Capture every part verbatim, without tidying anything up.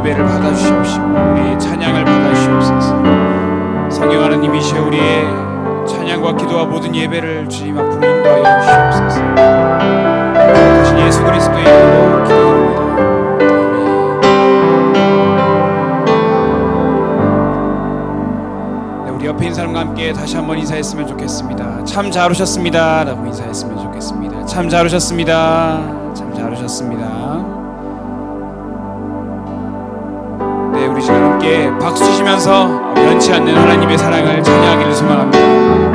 예배를 받아주시옵시고 우리의 찬양을 받아주시옵소서. 성령 하나님이시여 우리의 찬양과 기도와 모든 예배를 주님 앞으로 인도하여 주시옵소서. 주신 예수 그리스도의 이름으로 기도드립니다. 아멘. 네, 우리 옆에 있는 사람과 함께 다시 한번 인사했으면 좋겠습니다. 참 잘 오셨습니다 라고 인사했으면 좋겠습니다. 참 잘 오셨습니다. 참 잘 오셨습니다. 네, 우리 지금 함께 박수 치시면서 변치 않는 하나님의 사랑을 찬양하기를 소망합니다.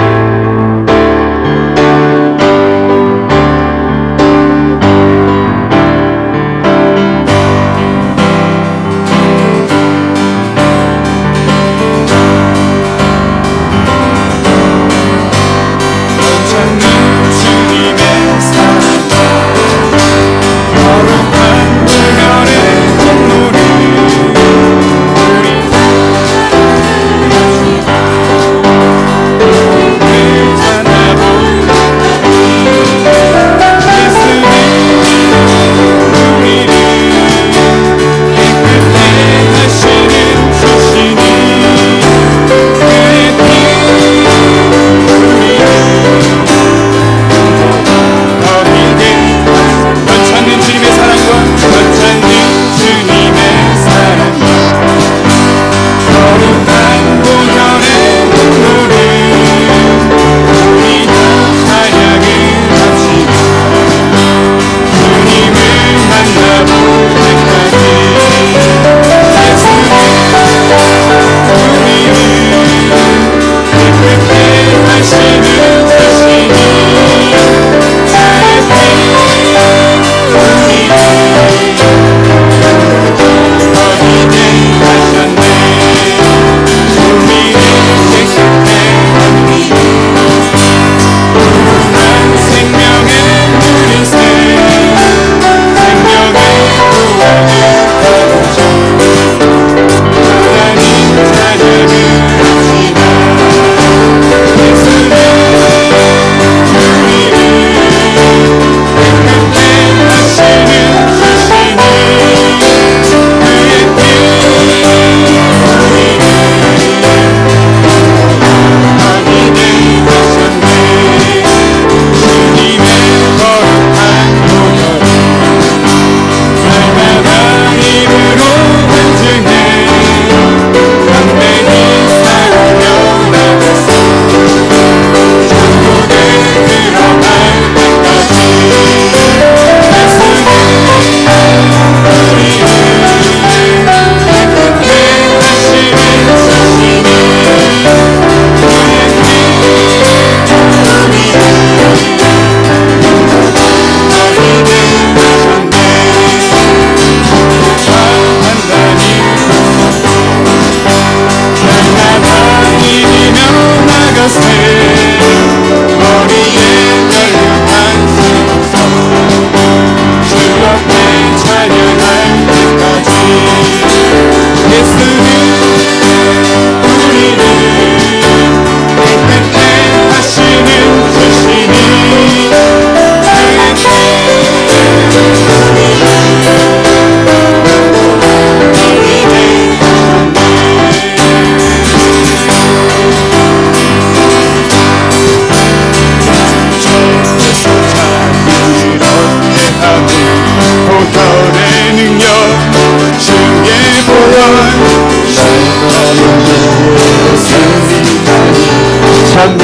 참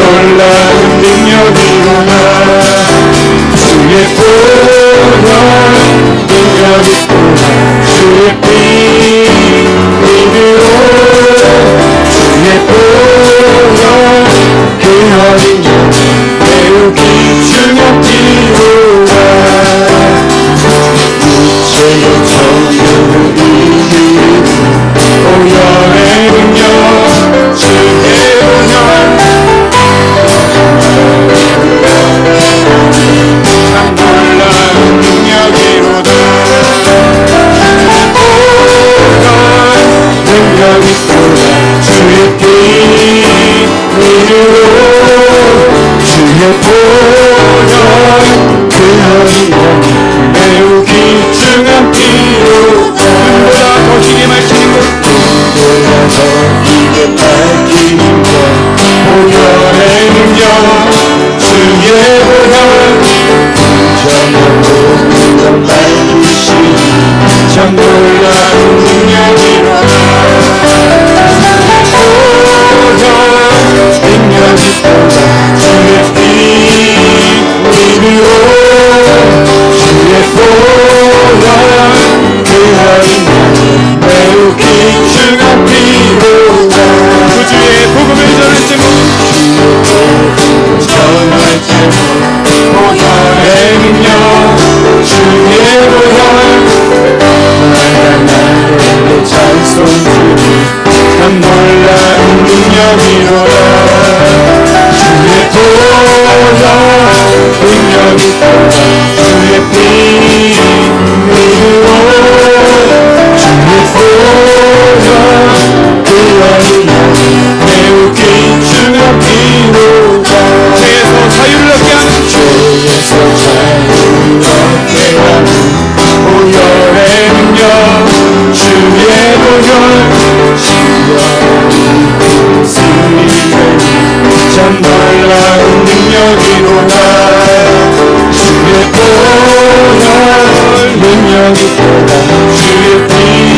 놀라운 능력이구나. 주의 보혈 능력이구나. 주의 피 믿으오. 주의 보혈 그 어린 양 매우 기중없기로다. 이체의 정욕을 이기는 보혈의 능력 주의 보혈 참 놀라운 능력이로다. 능력이로다 주의 보혈 능력이 있도다 주의 피 흘리고 주의 보혈 그와이여 매우 귀중한 피로다 죄에서 자유를 얻게 하는 죄에서 자유를 얻게 하는 보혈의 능력 주의 보혈 참 놀라운 능력이로다 주의 보혈 능력이 있도다 주의 피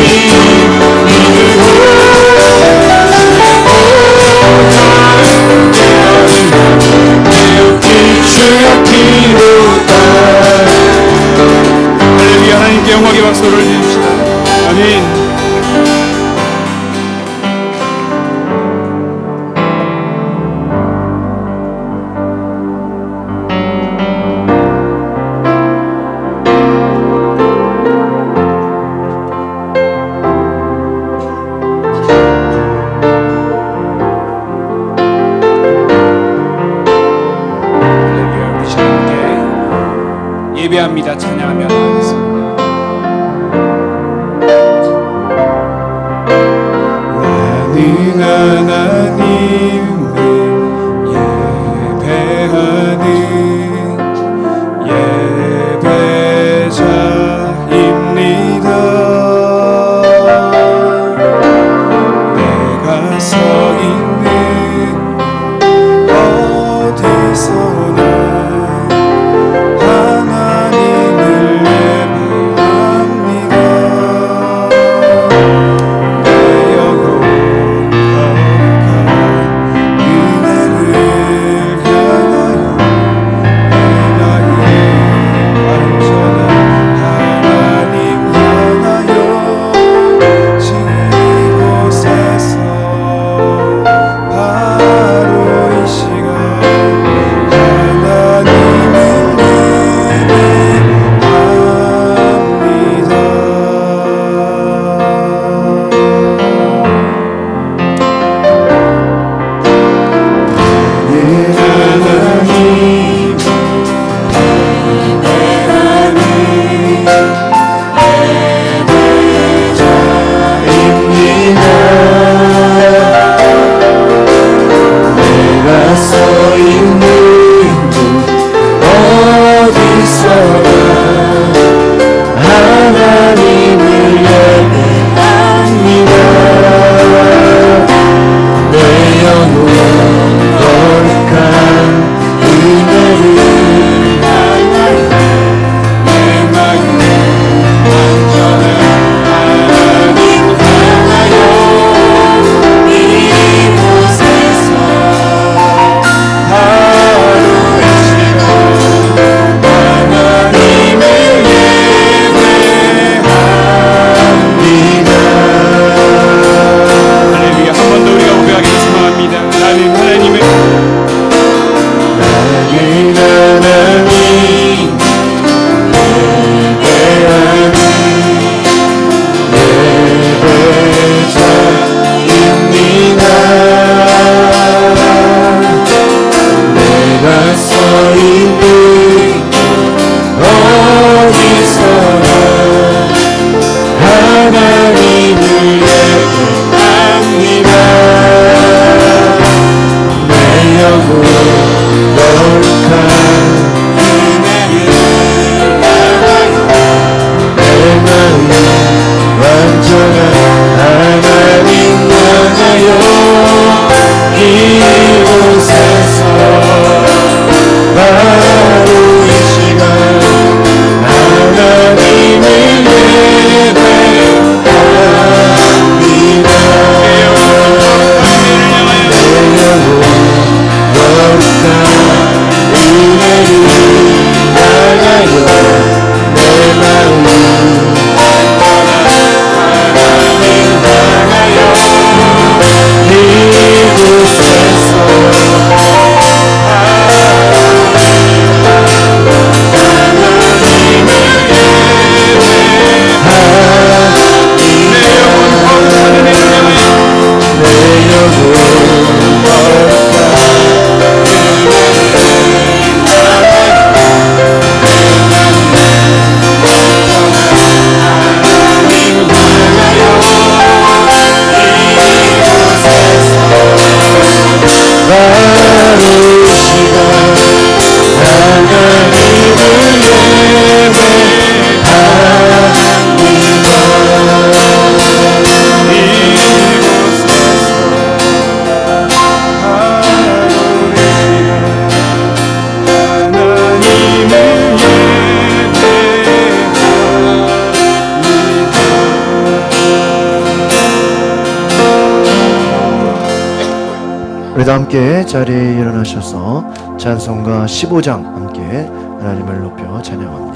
믿으고 매우 귀중한 피로다 할렐루야. 하나님께 영광의 박수를 드립시다. 아멘. 예배합니다. 찬양하며 나가겠습니다. 나는 하나님을 예배하는 예배자입니다. 내가 서 있는 어디서나 하나님을 예배하는 우리도 함께 자리에 일어나셔서 찬송가 십오 장 함께 하나님을 높여 찬양합니다.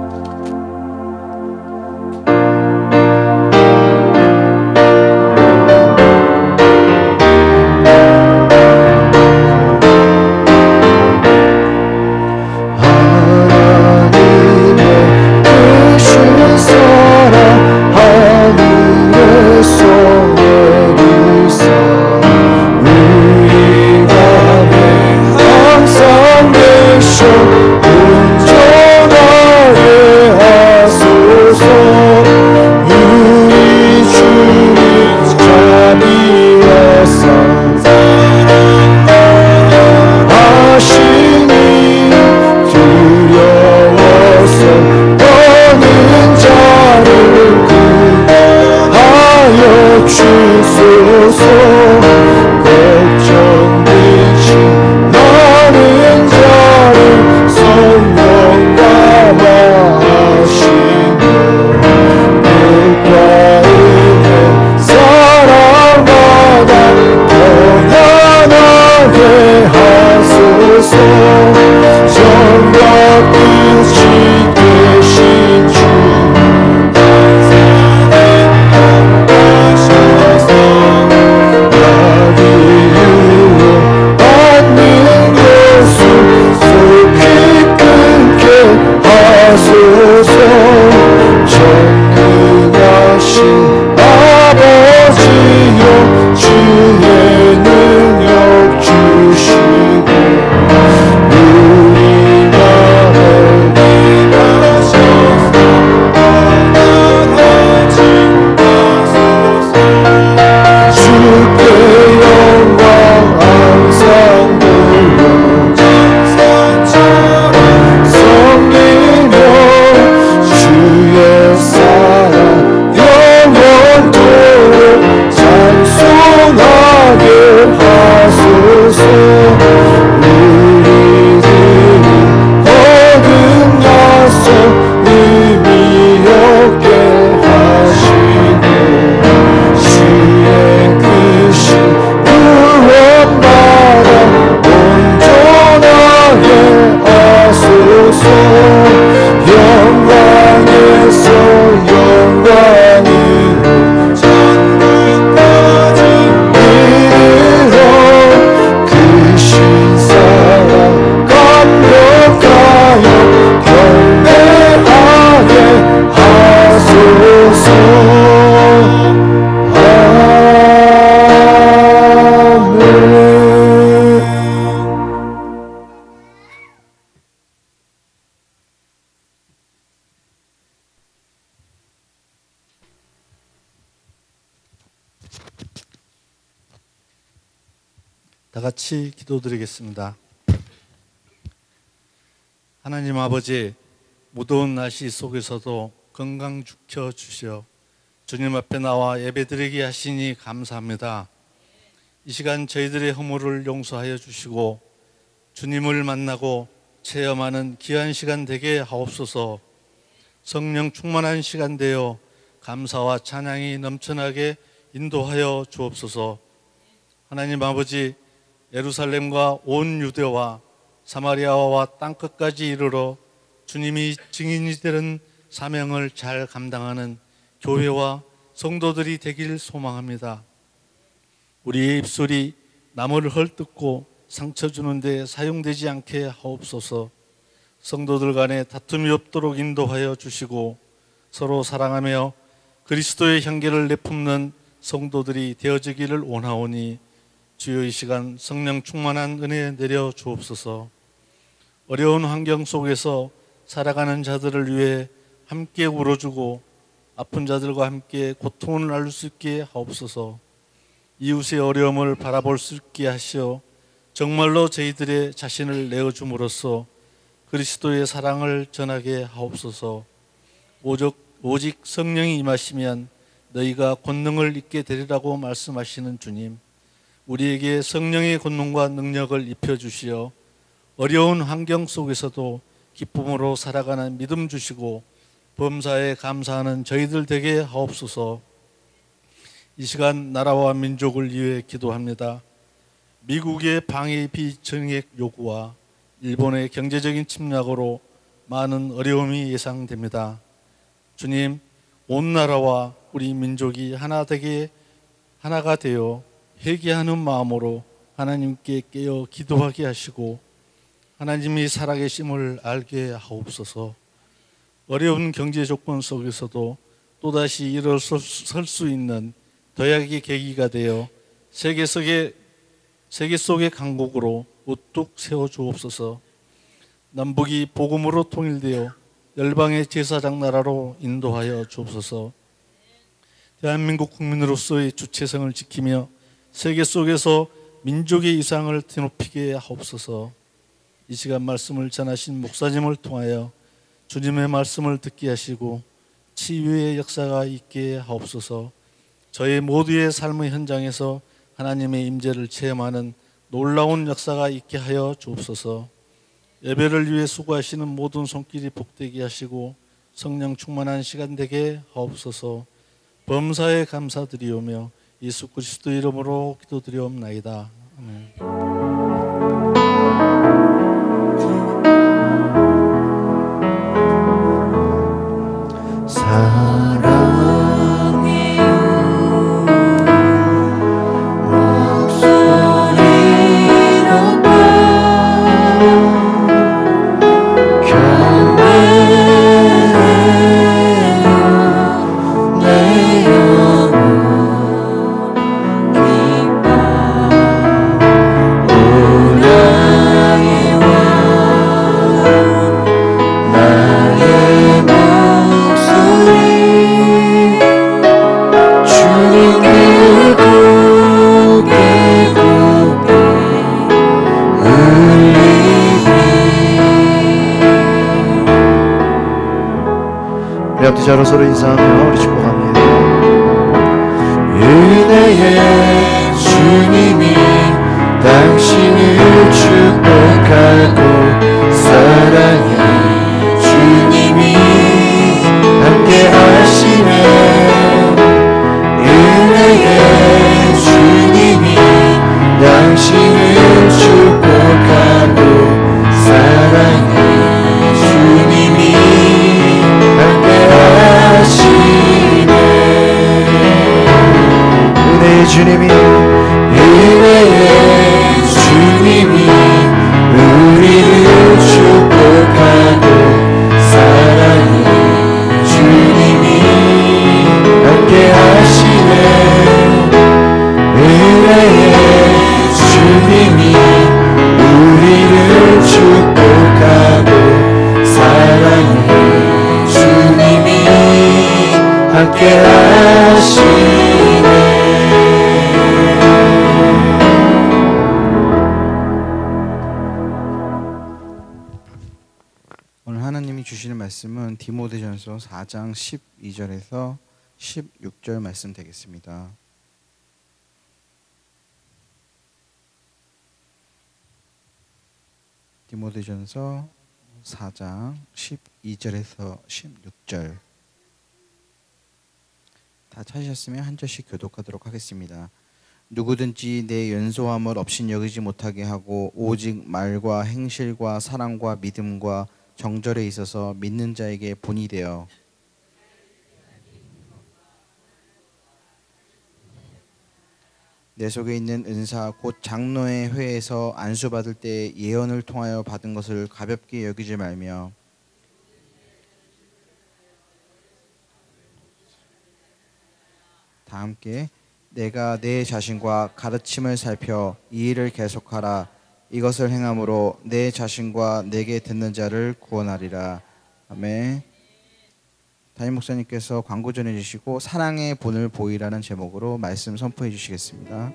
다 같이 기도드리겠습니다. 하나님 아버지, 무더운 날씨 속에서도 건강 지켜 주시어 주님 앞에 나와 예배드리게 하시니 감사합니다. 이 시간 저희들의 허물을 용서하여 주시고 주님을 만나고 체험하는 귀한 시간 되게 하옵소서. 성령 충만한 시간 되어 감사와 찬양이 넘쳐나게 인도하여 주옵소서. 하나님 아버지, 예루살렘과 온 유대와 사마리아와 땅끝까지 이르러 주님이 증인이 되는 사명을 잘 감당하는 교회와 성도들이 되길 소망합니다. 우리의 입술이 남을 헐뜯고 상처 주는 데 사용되지 않게 하옵소서. 성도들 간에 다툼이 없도록 인도하여 주시고 서로 사랑하며 그리스도의 향기를 내품는 성도들이 되어지기를 원하오니 주여 이 시간 성령 충만한 은혜 내려 주옵소서. 어려운 환경 속에서 살아가는 자들을 위해 함께 울어주고 아픈 자들과 함께 고통을 나눌 수 있게 하옵소서. 이웃의 어려움을 바라볼 수 있게 하시어 정말로 저희들의 자신을 내어줌으로써 그리스도의 사랑을 전하게 하옵소서. 오직, 오직 성령이 임하시면 너희가 권능을 입게 되리라고 말씀하시는 주님, 우리에게 성령의 권능과 능력을 입혀주시어 어려운 환경 속에서도 기쁨으로 살아가는 믿음 주시고 범사에 감사하는 저희들 되게 하옵소서. 이 시간 나라와 민족을 위해 기도합니다. 미국의 방위 비정액 요구와 일본의 경제적인 침략으로 많은 어려움이 예상됩니다. 주님, 온 나라와 우리 민족이 하나 되게 하나가 되어 회개하는 마음으로 하나님께 깨어 기도하게 하시고 하나님이 살아계심을 알게 하옵소서. 어려운 경제 조건 속에서도 또다시 일어설 수 있는 도약의 계기가 되어 세계 속의 세계 속의 강국으로 우뚝 세워 주옵소서. 남북이 복음으로 통일되어 열방의 제사장 나라로 인도하여 주옵소서. 대한민국 국민으로서의 주체성을 지키며 세계 속에서 민족의 이상을 드높이게 하옵소서. 이 시간 말씀을 전하신 목사님을 통하여 주님의 말씀을 듣게 하시고 치유의 역사가 있게 하옵소서. 저희 모두의 삶의 현장에서 하나님의 임재를 체험하는 놀라운 역사가 있게 하여 주옵소서. 예배를 위해 수고하시는 모든 손길이 복되게 하시고 성령 충만한 시간 되게 하옵소서. 범사에 감사드리오며 예수 그리스도 이름으로 기도드리옵나이다. 아멘. 자로 서로 인사하며 우리 축복합니다. 은혜의 주님이 당신을 축복하고 사랑의 주님이 함께 하시네. 은혜의 주님이 당신을 축복하고 사랑의 주님이 은혜의 주님이 은혜의 주님이 우리를 축복하고 사랑의 주님이 함께 하시네. 은혜의 주님이 우리를 축복하고 사랑의 주님이 함께 하시네. 오늘 하나님이 주시는 말씀은 디모데전서 사 장 십이 절에서 십육 절 말씀 되겠습니다. 디모데전서 사 장 십이 절에서 십육 절 다 찾으셨으면 한 절씩 교독하도록 하겠습니다. 누구든지 내 연소함을 업신여기지 못하게 하고 오직 말과 행실과 사랑과 믿음과 정절에 있어서 믿는 자에게 본이 되어 내 속에 있는 은사 곧 장로의 회에서 안수받을 때 예언을 통하여 받은 것을 가볍게 여기지 말며 다 함께 내가 내 자신과 가르침을 살펴 이 일을 계속하라. 이것을 행함으로 내 자신과 내게 듣는 자를 구원하리라. 아멘. 담임 목사님께서 광고 전해주시고 사랑의 본을 보이라는 제목으로 말씀 선포해 주시겠습니다.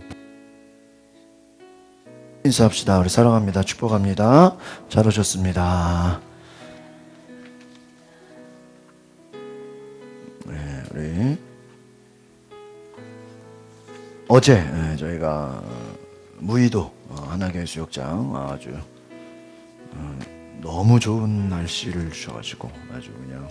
인사합시다. 우리 사랑합니다. 축복합니다. 잘 오셨습니다. 네, 우리 어제 저희가 무의도 하나교회 수욕장 아주 너무 좋은 날씨를 주셔가지고 아주 그냥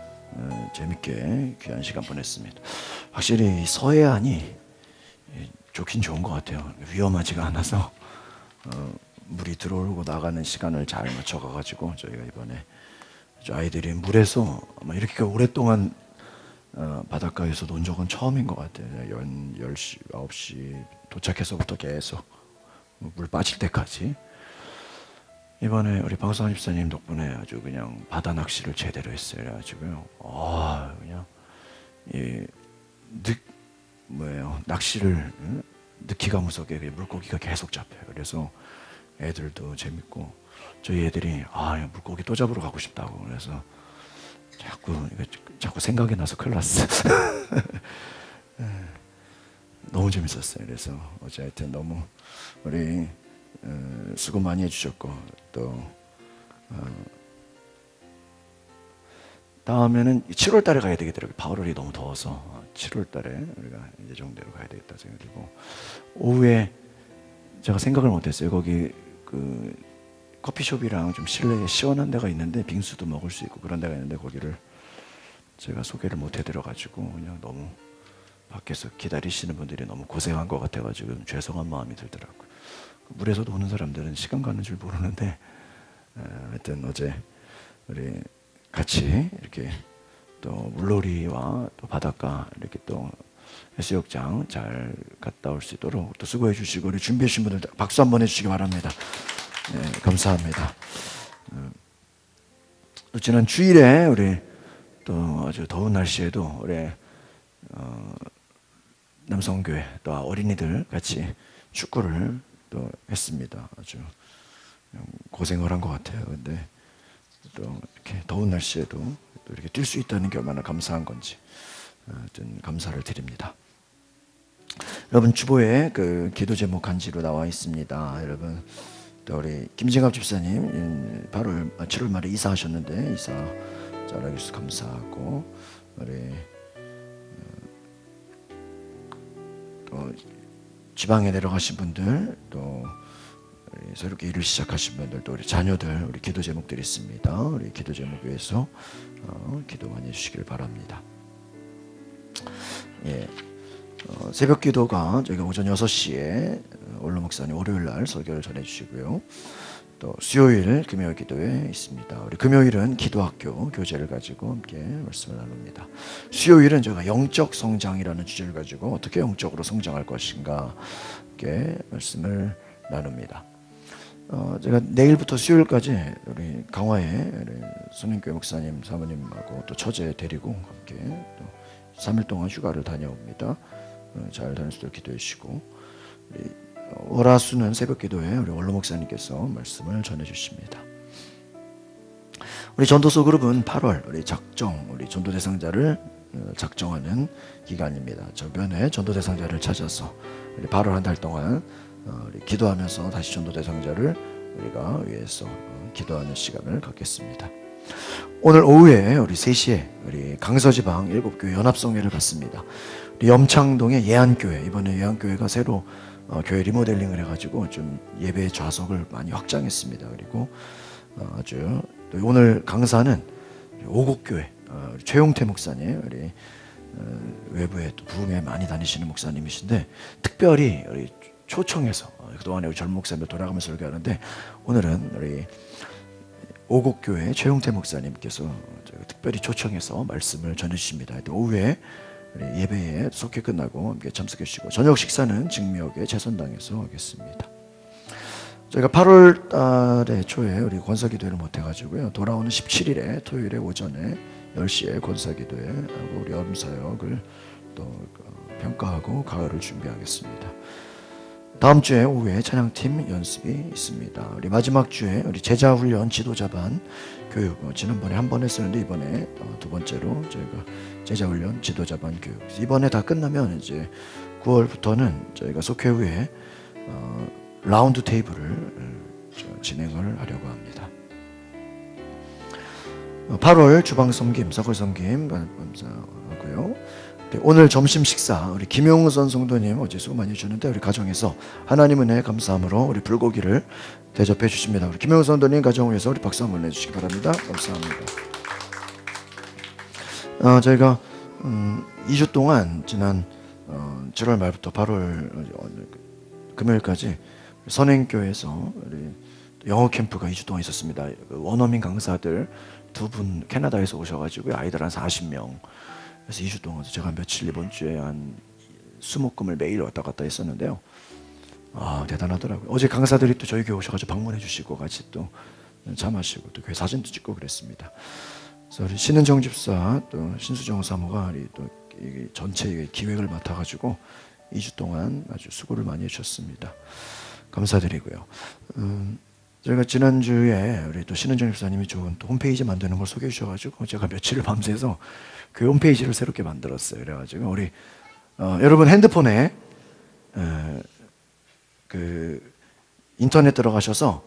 재밌게 귀한 시간 보냈습니다. 확실히 서해안이 좋긴 좋은 것 같아요. 위험하지가 않아서 어, 물이 들어오고 나가는 시간을 잘 맞춰가가지고 저희가 이번에 아이들이 물에서 아마 이렇게 오랫동안 어, 바닷가에서 논 적은 처음인 것 같아요. 열 시, 아홉 시 도착해서부터 계속 물 빠질 때까지. 이번에 우리 방수환 집사님 덕분에 아주 그냥 바다 낚시를 제대로 했어요. 그래가지고요. 아, 그냥 이 늑, 뭐예요? 낚시를 응? 느끼가 무섭게 물고기가 계속 잡혀요. 그래서 애들도 재밌고 저희 애들이 아 물고기 또 잡으러 가고 싶다고 그래서 자꾸 이거 자꾸 생각이 나서 큰일 났어. 너무 재밌었어요. 그래서 어제 하여튼 너무 우리 어, 수고 많이 해주셨고 또 어, 다음에는 칠월 달에 가야 되겠더라고요. 팔월이 너무 더워서 칠월 달에 우리가 예정대로 가야 되겠다 생각되고 오후에 제가 생각을 못했어요. 거기 그 커피숍이랑 좀 실내에 시원한 데가 있는데 빙수도 먹을 수 있고 그런 데가 있는데 거기를 제가 소개를 못 해드려가지고 그냥 너무 밖에서 기다리시는 분들이 너무 고생한 것 같아가지고 죄송한 마음이 들더라고요. 물에서도 오는 사람들은 시간 가는 줄 모르는데 하여튼 어제 우리 같이 이렇게 또 물놀이와 또 바닷가 이렇게 또 해수욕장 잘 갔다 올 수 있도록 또 수고해 주시고 우리 준비해 주신 분들 박수 한번 해주시기 바랍니다. 네, 감사합니다. 또 지난 주일에 우리 또 아주 더운 날씨에도 우리 어, 남성교회 또 어린이들 같이 축구를 또 했습니다. 아주 고생을 한 것 같아요. 근데 또 이렇게 더운 날씨에도 또 이렇게 뛸 수 있다는 게 얼마나 감사한 건지 하여튼 감사를 드립니다. 여러분 주보에 그 기도 제목 간지로 나와 있습니다. 여러분 또 우리 김진갑 집사님 팔월 칠월 말에 이사하셨는데 이사 잘하게 해주셔서 감사하고 우리 또 지방에 내려가신 분들 또 우리 새롭게 일을 시작하신 분들 또 우리 자녀들 우리 기도 제목들이 있습니다. 우리 기도 제목 위해서 어, 기도 많이 해주시길 바랍니다. 예, 어, 새벽 기도가 저희가 오전 여섯 시에 올로 목사님 월요일 날 설교를 전해주시고요. 또 수요일 금요일 기도회 있습니다. 우리 금요일은 기도학교 교재를 가지고 함께 말씀을 나눕니다. 수요일은 저희가 영적 성장이라는 주제를 가지고 어떻게 영적으로 성장할 것인가 함께 말씀을 나눕니다. 어, 제가 내일부터 수요일까지 우리 강화에 우리 손인교회 목사님 사모님하고 또 처제 데리고 함께 또 삼 일 동안 휴가를 다녀옵니다. 어, 잘 다닐 수 있도록 기도해 주시고 우리 월화수는 새벽 기도에 우리 원로 목사님께서 말씀을 전해 주십니다. 우리 전도서 그룹은 팔월 우리 작정 우리 전도 대상자를 작정하는 기간입니다. 저변에 전도 대상자를 찾아서 우리 팔월 한 달 동안 우리 기도하면서 다시 전도 대상자를 우리가 위해서 기도하는 시간을 갖겠습니다. 오늘 오후에 우리 세 시에 우리 강서지방 일곱 교회 연합성회를 갖습니다. 우리 염창동의 예안교회 이번에 예안교회가 새로 어, 교회 리모델링을 해가지고 좀 예배 좌석을 많이 확장했습니다. 그리고 어, 아주 또 오늘 강사는 오곡교회 어, 우리 최용태 목사님 우리 어, 외부에 또 부흥에 많이 다니시는 목사님이신데 특별히 우리 초청해서 어, 그동안에 우리 젊은 목사님들 돌아가면서 설교하는데 오늘은 우리 오곡교회 최용태 목사님께서 특별히 초청해서 말씀을 전해주십니다. 오후에 예배에 속회 끝나고 함께 참석해 주시고 저녁 식사는 증미역의 채선당에서 하겠습니다. 저희가 팔월 달에 초에 우리 권사기도회를 못 해가지고요. 돌아오는 십칠 일에 토요일에 오전에 열 시에 권사기도회 하고 우리 여름사역을 또 평가하고 가을을 준비하겠습니다. 다음 주에 오후에 찬양팀 연습이 있습니다. 우리 마지막 주에 우리 제자훈련 지도자반 교육 어, 지난번에 한 번 했었는데 이번에 어, 두 번째로 저희가 제자훈련 지도자반 교육 이번에 다 끝나면 이제 구월부터는 저희가 속회 후에 어, 라운드 테이블을 어, 진행을 하려고 합니다. 어, 팔월 주방 섬김, 서글 섬김 감사하고요. 네, 오늘 점심 식사 우리 김용선 성도님 어제 수고 많이 해주셨는데 우리 가정에서 하나님 은혜 감사함으로 우리 불고기를 대접해 주십니다. 우리 김용선 성도님 가정을 위해서 우리 박수 한번 내주시기 바랍니다. 감사합니다. 어, 저희가 음, 이 주 동안 지난 어, 칠월 말부터 팔월 금요일까지 선행교회에서 우리 영어 캠프가 이 주 동안 있었습니다. 원어민 강사들 두 분 캐나다에서 오셔가지고 아이들 한 사십 명. 그래서 이 주 동안 제가 며칠 이번 주에 한 수목금을 매일 왔다 갔다 했었는데요. 아 대단하더라고요. 어제 강사들이 또 저희 교회 오셔가지고 방문해 주시고 같이 또 참하시고 또 교회 사진도 찍고 그랬습니다. 그래서 우리 신은정 집사 또 신수정 사모가 우리 또 전체 기획을 맡아가지고 이 주 동안 아주 수고를 많이 해주셨습니다. 감사드리고요. 음, 저희가 지난주에 우리 또 신은정 집사님이 좋은 또 홈페이지 만드는 걸 소개해 주셔가지고 제가 며칠을 밤새서 그 홈페이지를 새롭게 만들었어요. 그래가지고 우리 어, 여러분 핸드폰에 에, 그 인터넷 들어가셔서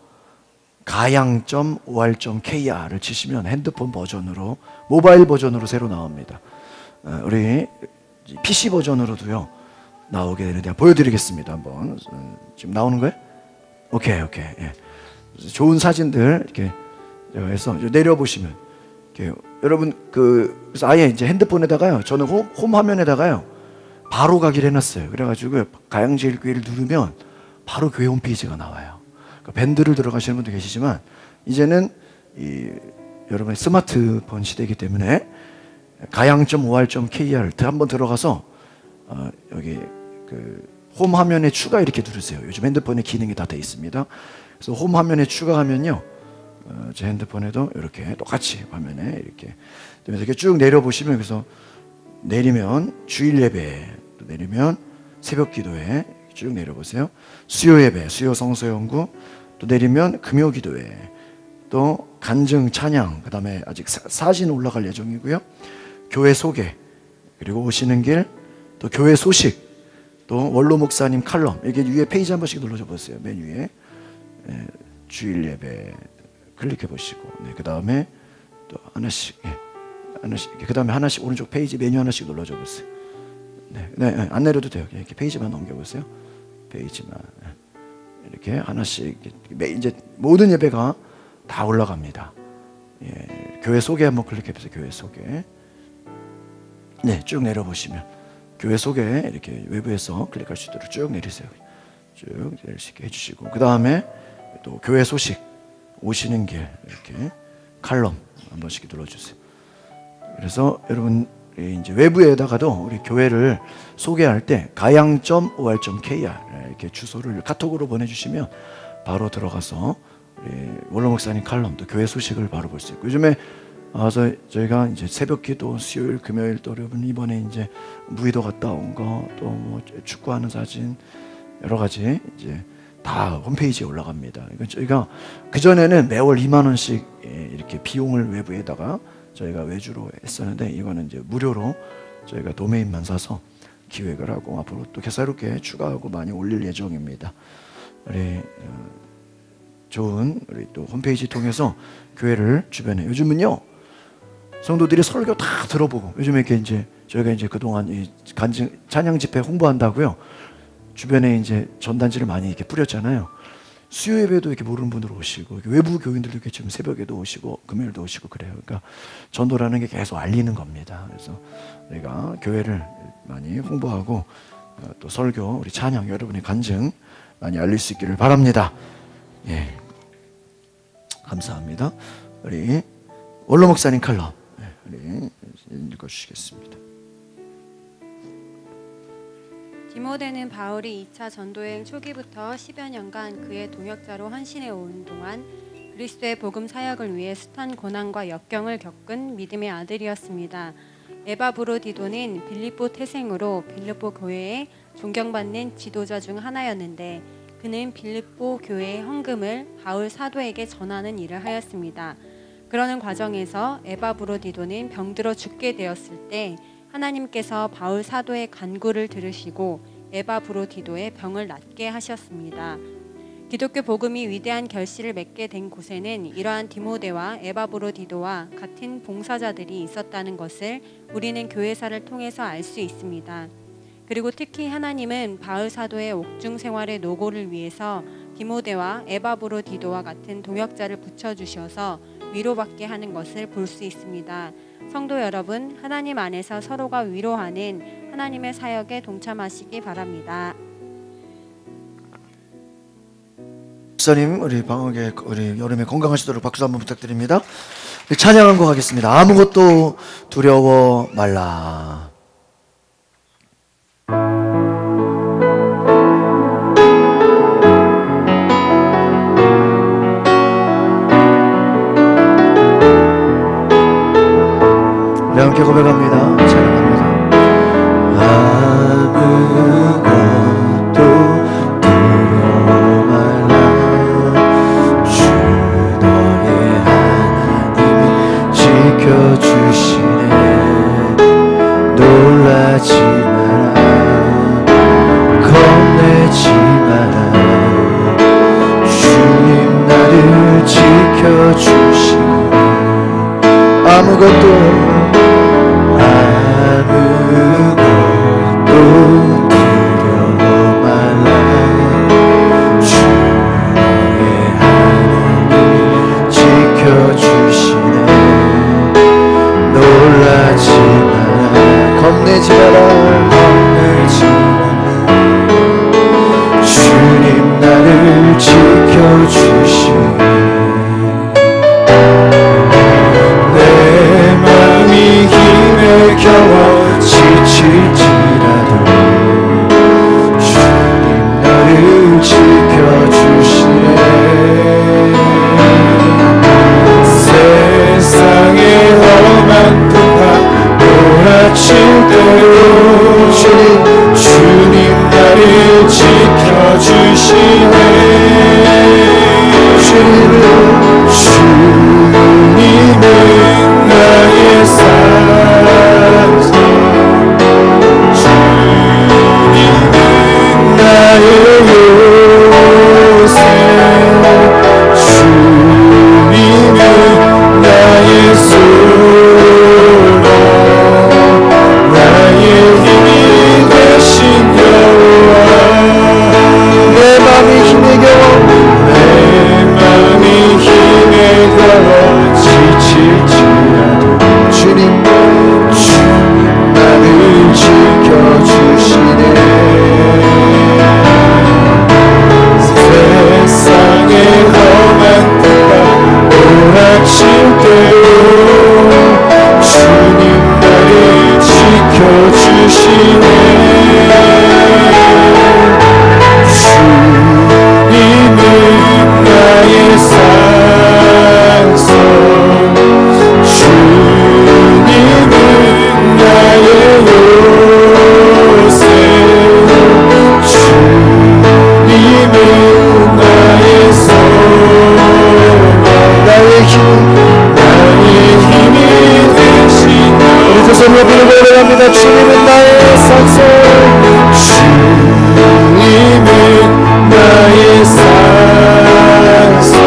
가양 점 오알 점 케이알을 치시면 핸드폰 버전으로 모바일 버전으로 새로 나옵니다. 어, 우리 피씨 버전으로도요 나오게 되는데 보여드리겠습니다. 한번 지금 나오는 거예요? 오케이 오케이. 예. 좋은 사진들 이렇게 해서 내려보시면 이렇게 여러분 그 그래서 아예 이제 핸드폰에다가요 저는 홈, 홈 화면에다가요 바로 가기를 해놨어요. 그래가지고 가양제일교회를 누르면 바로 교회 홈페이지가 나와요. 그러니까 밴드를 들어가시는 분도 계시지만 이제는 이 여러분의 스마트폰 시대이기 때문에 가양 점 오알 점 케이알 한번 들어가서 어, 여기 그 홈 화면에 추가 이렇게 누르세요. 요즘 핸드폰에 기능이 다 돼 있습니다. 그래서 홈 화면에 추가하면요, 어, 제 핸드폰에도 이렇게 똑같이 화면에 이렇게 이렇게 쭉 내려 보시면 그래서 내리면 주일 예배, 또 내리면 새벽 기도회 쭉 내려 보세요. 수요 예배, 수요 성서 연구, 또 내리면 금요 기도회, 또 간증 찬양, 그다음에 아직 사, 사진 올라갈 예정이고요. 교회 소개, 그리고 오시는 길, 또 교회 소식, 또 원로 목사님 칼럼, 이게 위에 페이지 한 번씩 눌러줘 보세요. 맨 위에 예, 주일 예배 클릭해 보시고, 네, 그 다음에 또 하나씩, 예, 하나씩, 그 다음에 하나씩 오른쪽 페이지 메뉴 하나씩 눌러줘 보세요. 네, 네, 네, 안 내려도 돼요. 이렇게 페이지만 넘겨 보세요. 페이지만 이렇게 하나씩 이제 모든 예배가 다 올라갑니다. 예, 교회 소개 한번 클릭해 보세요. 교회 소개. 네, 쭉 내려 보시면. 교회 소개 이렇게 외부에서 클릭할 수 있도록 쭉 내리세요. 쭉 내릴 수 있게 해주시고 그 다음에 또 교회 소식 오시는 길 이렇게 칼럼 한 번씩 눌러주세요. 그래서 여러분 이제 외부에다가도 우리 교회를 소개할 때 가양 점 오알 점 케이알 이렇게 주소를 카톡으로 보내주시면 바로 들어가서 우리 원로 목사님 칼럼 또 교회 소식을 바로 볼 수 있고 요즘에 와서 저희가 이제 새벽기도 수요일 금요일 또 여러분 이번에 이제 무의도 갔다 온 거 또 뭐 축구하는 사진 여러 가지 이제 다 홈페이지에 올라갑니다. 이건 저희가 그 전에는 매월 이만 원씩 이렇게 비용을 외부에다가 저희가 외주로 했었는데 이거는 이제 무료로 저희가 도메인만 사서 기획을 하고 앞으로 또 개사롭게 추가하고 많이 올릴 예정입니다. 우리 좋은 우리 또 홈페이지 통해서 교회를 주변에 요즘은요. 성도들이 설교 다 들어보고 요즘에 이렇게 이제 저희가 이제 그동안 이 간증 찬양 집회 홍보한다고요. 주변에 이제 전단지를 많이 이렇게 뿌렸잖아요. 수요 예배도 이렇게 모르는 분들 오시고 외부 교인들도 이렇게 지금 새벽에도 오시고 금요일도 오시고 그래요. 그러니까 전도라는 게 계속 알리는 겁니다. 그래서 우리가 교회를 많이 홍보하고 또 설교, 우리 찬양, 여러분의 간증 많이 알릴 수 있기를 바랍니다. 예, 감사합니다. 우리 원로 목사님 칼럼 우리 읽어주시겠습니다. 디모데는 바울이 이 차 전도여행 초기부터 십여 년간 그의 동역자로 헌신해 온 동안 그리스도의 복음 사역을 위해 숱한 고난과 역경을 겪은 믿음의 아들이었습니다. 에바브로디도는 빌립보 태생으로 빌립보 교회에 존경받는 지도자 중 하나였는데 그는 빌립보 교회의 헌금을 바울 사도에게 전하는 일을 하였습니다. 그러는 과정에서 에바브로디도는 병들어 죽게 되었을 때 하나님께서 바울 사도의 간구를 들으시고 에바브로디도의 병을 낫게 하셨습니다. 기독교 복음이 위대한 결실을 맺게 된 곳에는 이러한 디모데와 에바브로디도와 같은 봉사자들이 있었다는 것을 우리는 교회사를 통해서 알 수 있습니다. 그리고 특히 하나님은 바울 사도의 옥중 생활의 노고를 위해서 디모데와 에바브로디도와 같은 동역자를 붙여주셔서 위로받게 하는 것을 볼 수 있습니다. 성도 여러분, 하나님 안에서 서로가 위로하는 하나님의 사역에 동참하시기 바랍니다. 목사님, 우리 방학에 우리 여름에 건강하시도록 박수 한번 부탁드립니다. 찬양한 거 하겠습니다. 아무것도 두려워 말라. 우리 함께 고백합니다. 찬양합니다. 아무것도 두려워 말라. 주 너의 하나님이 지켜주시네. 놀라지 마라. 겁내지 마라. 주님 나를 지켜주시네. 아무것도 아무것도 두려워 말라. 주 너의 하나님이 지켜주시네. 놀라지 마라. 겁내지 마라. 겁내지 마라. 주님 나를 지켜주시네. 힘에 겨워 지칠지라도 주님 나를 지켜주시네. 세상의 험한 풍파 몰아칠 때도 주님 주님 나를 지켜주시네. 주님은 주님은 나의 산소 주님은 나의 요새 주님은 나의 소망 나의 힘이 되신 여호와 내 맘이 힘에 겨워 내 맘이 힘에 겨워 지칠지라도 주님 주님 나를 지켜주시네. 세상의 험한 때가 오락칠 때도 주님 나를 지켜주시네. 주님은 나의 산소 주님은 나의 요새 주님은 나의 소망 나의 힘 나의 힘이 되신 우리 두 손을 들고 노래합니다. 주님은 나의 산소 주님은 나의 산소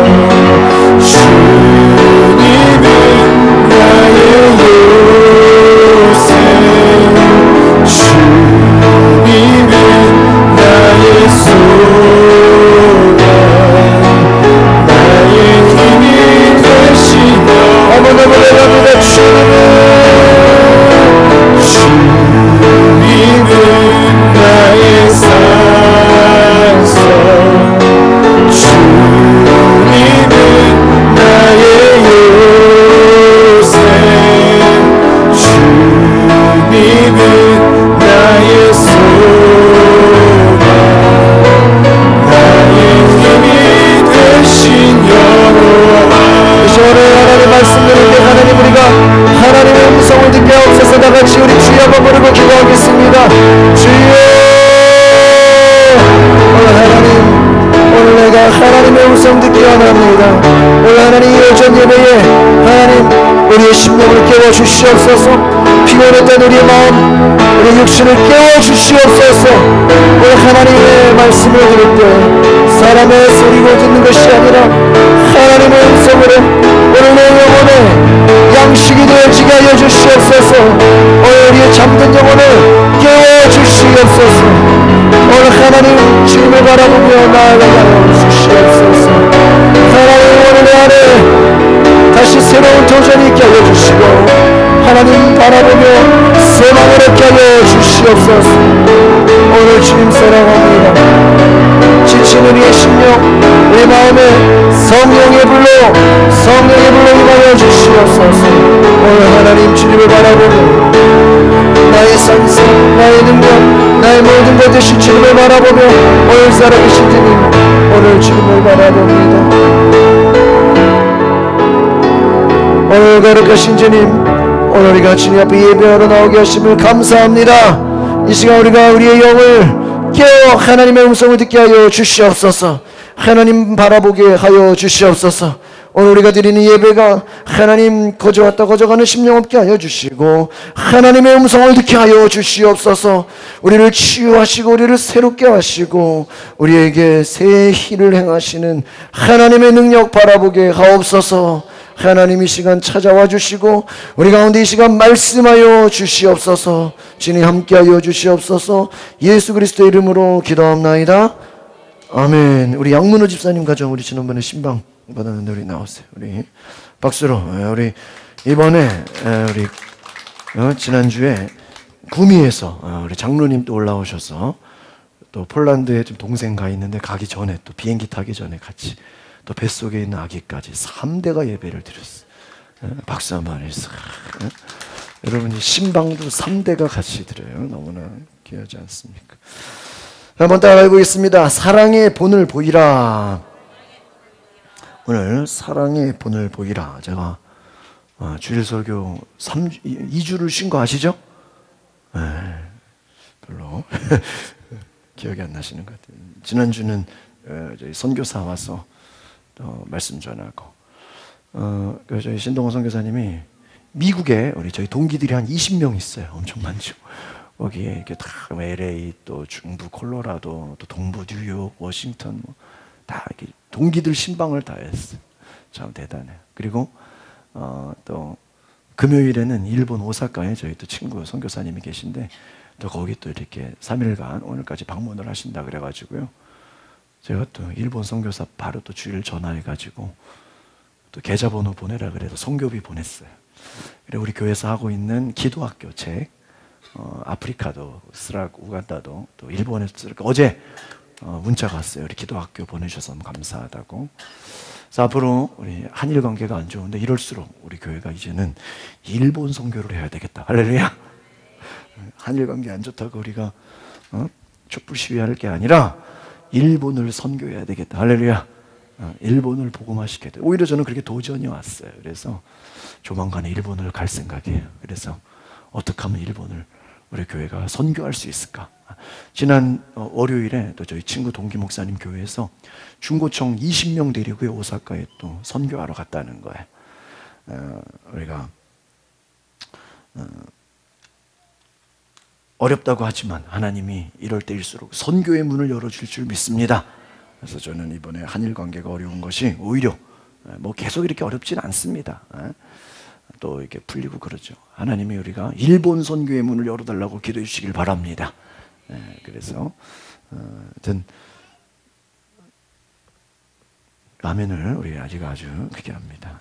주님은 나의 요새 주님은 나의 소망 나의 힘이 되시며 한번 더 노래합니다. 주님은 주님은 나의 산소 주님은 나의 요새 주님은 나의 소망 나의 힘이 되신 여호와 이 시간에 하나님 말씀 들을 때 하나님 우리가 하나님의 음성을 듣게 하옵소서. 다같이 우리 주여 한번 부르고 기도하겠습니다. 주여 오늘 하나님 오늘 내가 하나님의 음성 듣기 원합니다. 오늘 하나님 이 오전 예배에 하나님 우리의 심령을 깨워주시옵소서. 피곤했던 우리의 마음 우리 육신을 깨워주시옵소서. 오늘 하나님의 말씀을 들을 때 사람의 소리로 듣는 것이 아니라 하나님의 음성으로 오늘 내 영혼에 양식이 되어지게 하여 주시옵소서. 오늘 우리의 잠든 영혼을 깨워주시옵소서. 오늘 하나님 주님을 바라보며 나아가게 하여 주시옵소서. 하나님 오늘 내 안에 다시 새로운 도전이 있게 하여 주시고 하나님 바라보며 소망을 얻게 하여 주시옵소서. 오늘 주님 사랑합니다. 지친 우리의 심령, 우리 마음에 성령의 불로 성령의 불로 임하여 주시옵소서. 오늘 하나님 주님을 바라보며 나의 산성, 나의 능력, 나의 모든 것 되신 주님을 바라보며 오늘 살아계신 주님, 오늘 주님을 바라봅니다. 오늘 거룩하신 주님, 오늘 우리가 주님 앞에 예배하러 나오게 하심을 감사합니다. 이 시간 우리가 우리의 영을 깨어 하나님의 음성을 듣게 하여 주시옵소서. 하나님 바라보게 하여 주시옵소서. 오늘 우리가 드리는 예배가 하나님 거저왔다 거저가는 심령 없게 하여 주시고 하나님의 음성을 듣게 하여 주시옵소서. 우리를 치유하시고 우리를 새롭게 하시고 우리에게 새 일을 행하시는 하나님의 능력 바라보게 하옵소서. 하나님 이 시간 찾아와 주시고 우리 가운데 이 시간 말씀하여 주시옵소서. 주님 함께하여 주시옵소서. 예수 그리스도의 이름으로 기도합나이다. 아멘. 우리 양문호 집사님 가정 우리 지난번에 신방 받았는데 우리 나오세요. 우리 박수로 우리 이번에 우리 어, 지난주에 구미에서 우리 장로님 또 올라오셔서 또 폴란드에 좀 동생 가 있는데 가기 전에 또 비행기 타기 전에 같이 또 뱃속에 있는 아기까지 삼 대가 예배를 드렸어요. 박수 한번 해주세요. 여러분이 신방도 삼 대가 같이 드려요. 너무나 귀하지 않습니까? 한번 따라해 보겠습니다. 사랑의 본을 보이라. 오늘 사랑의 본을 보이라. 제가 주일 설교 이 주를 쉰 거 아시죠? 네, 별로 기억이 안 나시는 것 같아요. 지난주는 저희 선교사 와서 또 말씀 전하고 어, 저희 신동호 선교사님이 미국에 우리 저희 동기들이 한 이십 명 있어요. 엄청 많죠. 거기에 이렇게 다 엘에이 또 중부 콜로라도 또 동부 뉴욕 워싱턴 뭐 다 이렇게 동기들 신방을 다 했어요. 참 대단해요. 그리고 어, 또 금요일에는 일본 오사카에 저희 또 친구 선교사님이 계신데 또 거기 또 이렇게 삼 일간 오늘까지 방문을 하신다 그래가지고요. 제가 또 일본 선교사 바로 또 주일 전화해가지고 또 계좌번호 보내라 그래서 선교비 보냈어요. 그래 우리 교회에서 하고 있는 기도학교 책 어, 아프리카도 쓰라고 우간다도 또 일본에서 쓰라고 어제 어, 문자가 왔어요. 우리 기도학교 보내주셔서 너무 감사하다고. 그래서 앞으로 우리 한일 관계가 안 좋은데 이럴수록 우리 교회가 이제는 일본 선교를 해야 되겠다. 할렐루야. 한일 관계 안 좋다고 우리가 어? 촛불 시위할 게 아니라 일본을 선교해야 되겠다. 할렐루야. 어, 일본을 복음화시켜야 돼. 오히려 저는 그렇게 도전이 왔어요. 그래서 조만간에 일본을 갈 생각이에요. 그래서 어떻게 하면 일본을 우리 교회가 선교할 수 있을까? 지난 월요일에 또 저희 친구 동기 목사님 교회에서 중고청 이십 명 데리고 오사카에 또 선교하러 갔다는 거예요. 어, 우리가 어, 어렵다고 하지만 하나님이 이럴 때일수록 선교의 문을 열어줄 줄 믿습니다. 그래서 저는 이번에 한일 관계가 어려운 것이 오히려 뭐 계속 이렇게 어렵지는 않습니다. 또 이렇게 풀리고 그러죠. 하나님이 우리가 일본 선교의 문을 열어달라고 기도해 주시길 바랍니다. 그래서 하여튼 아멘을 우리 아직 아주 크게 합니다.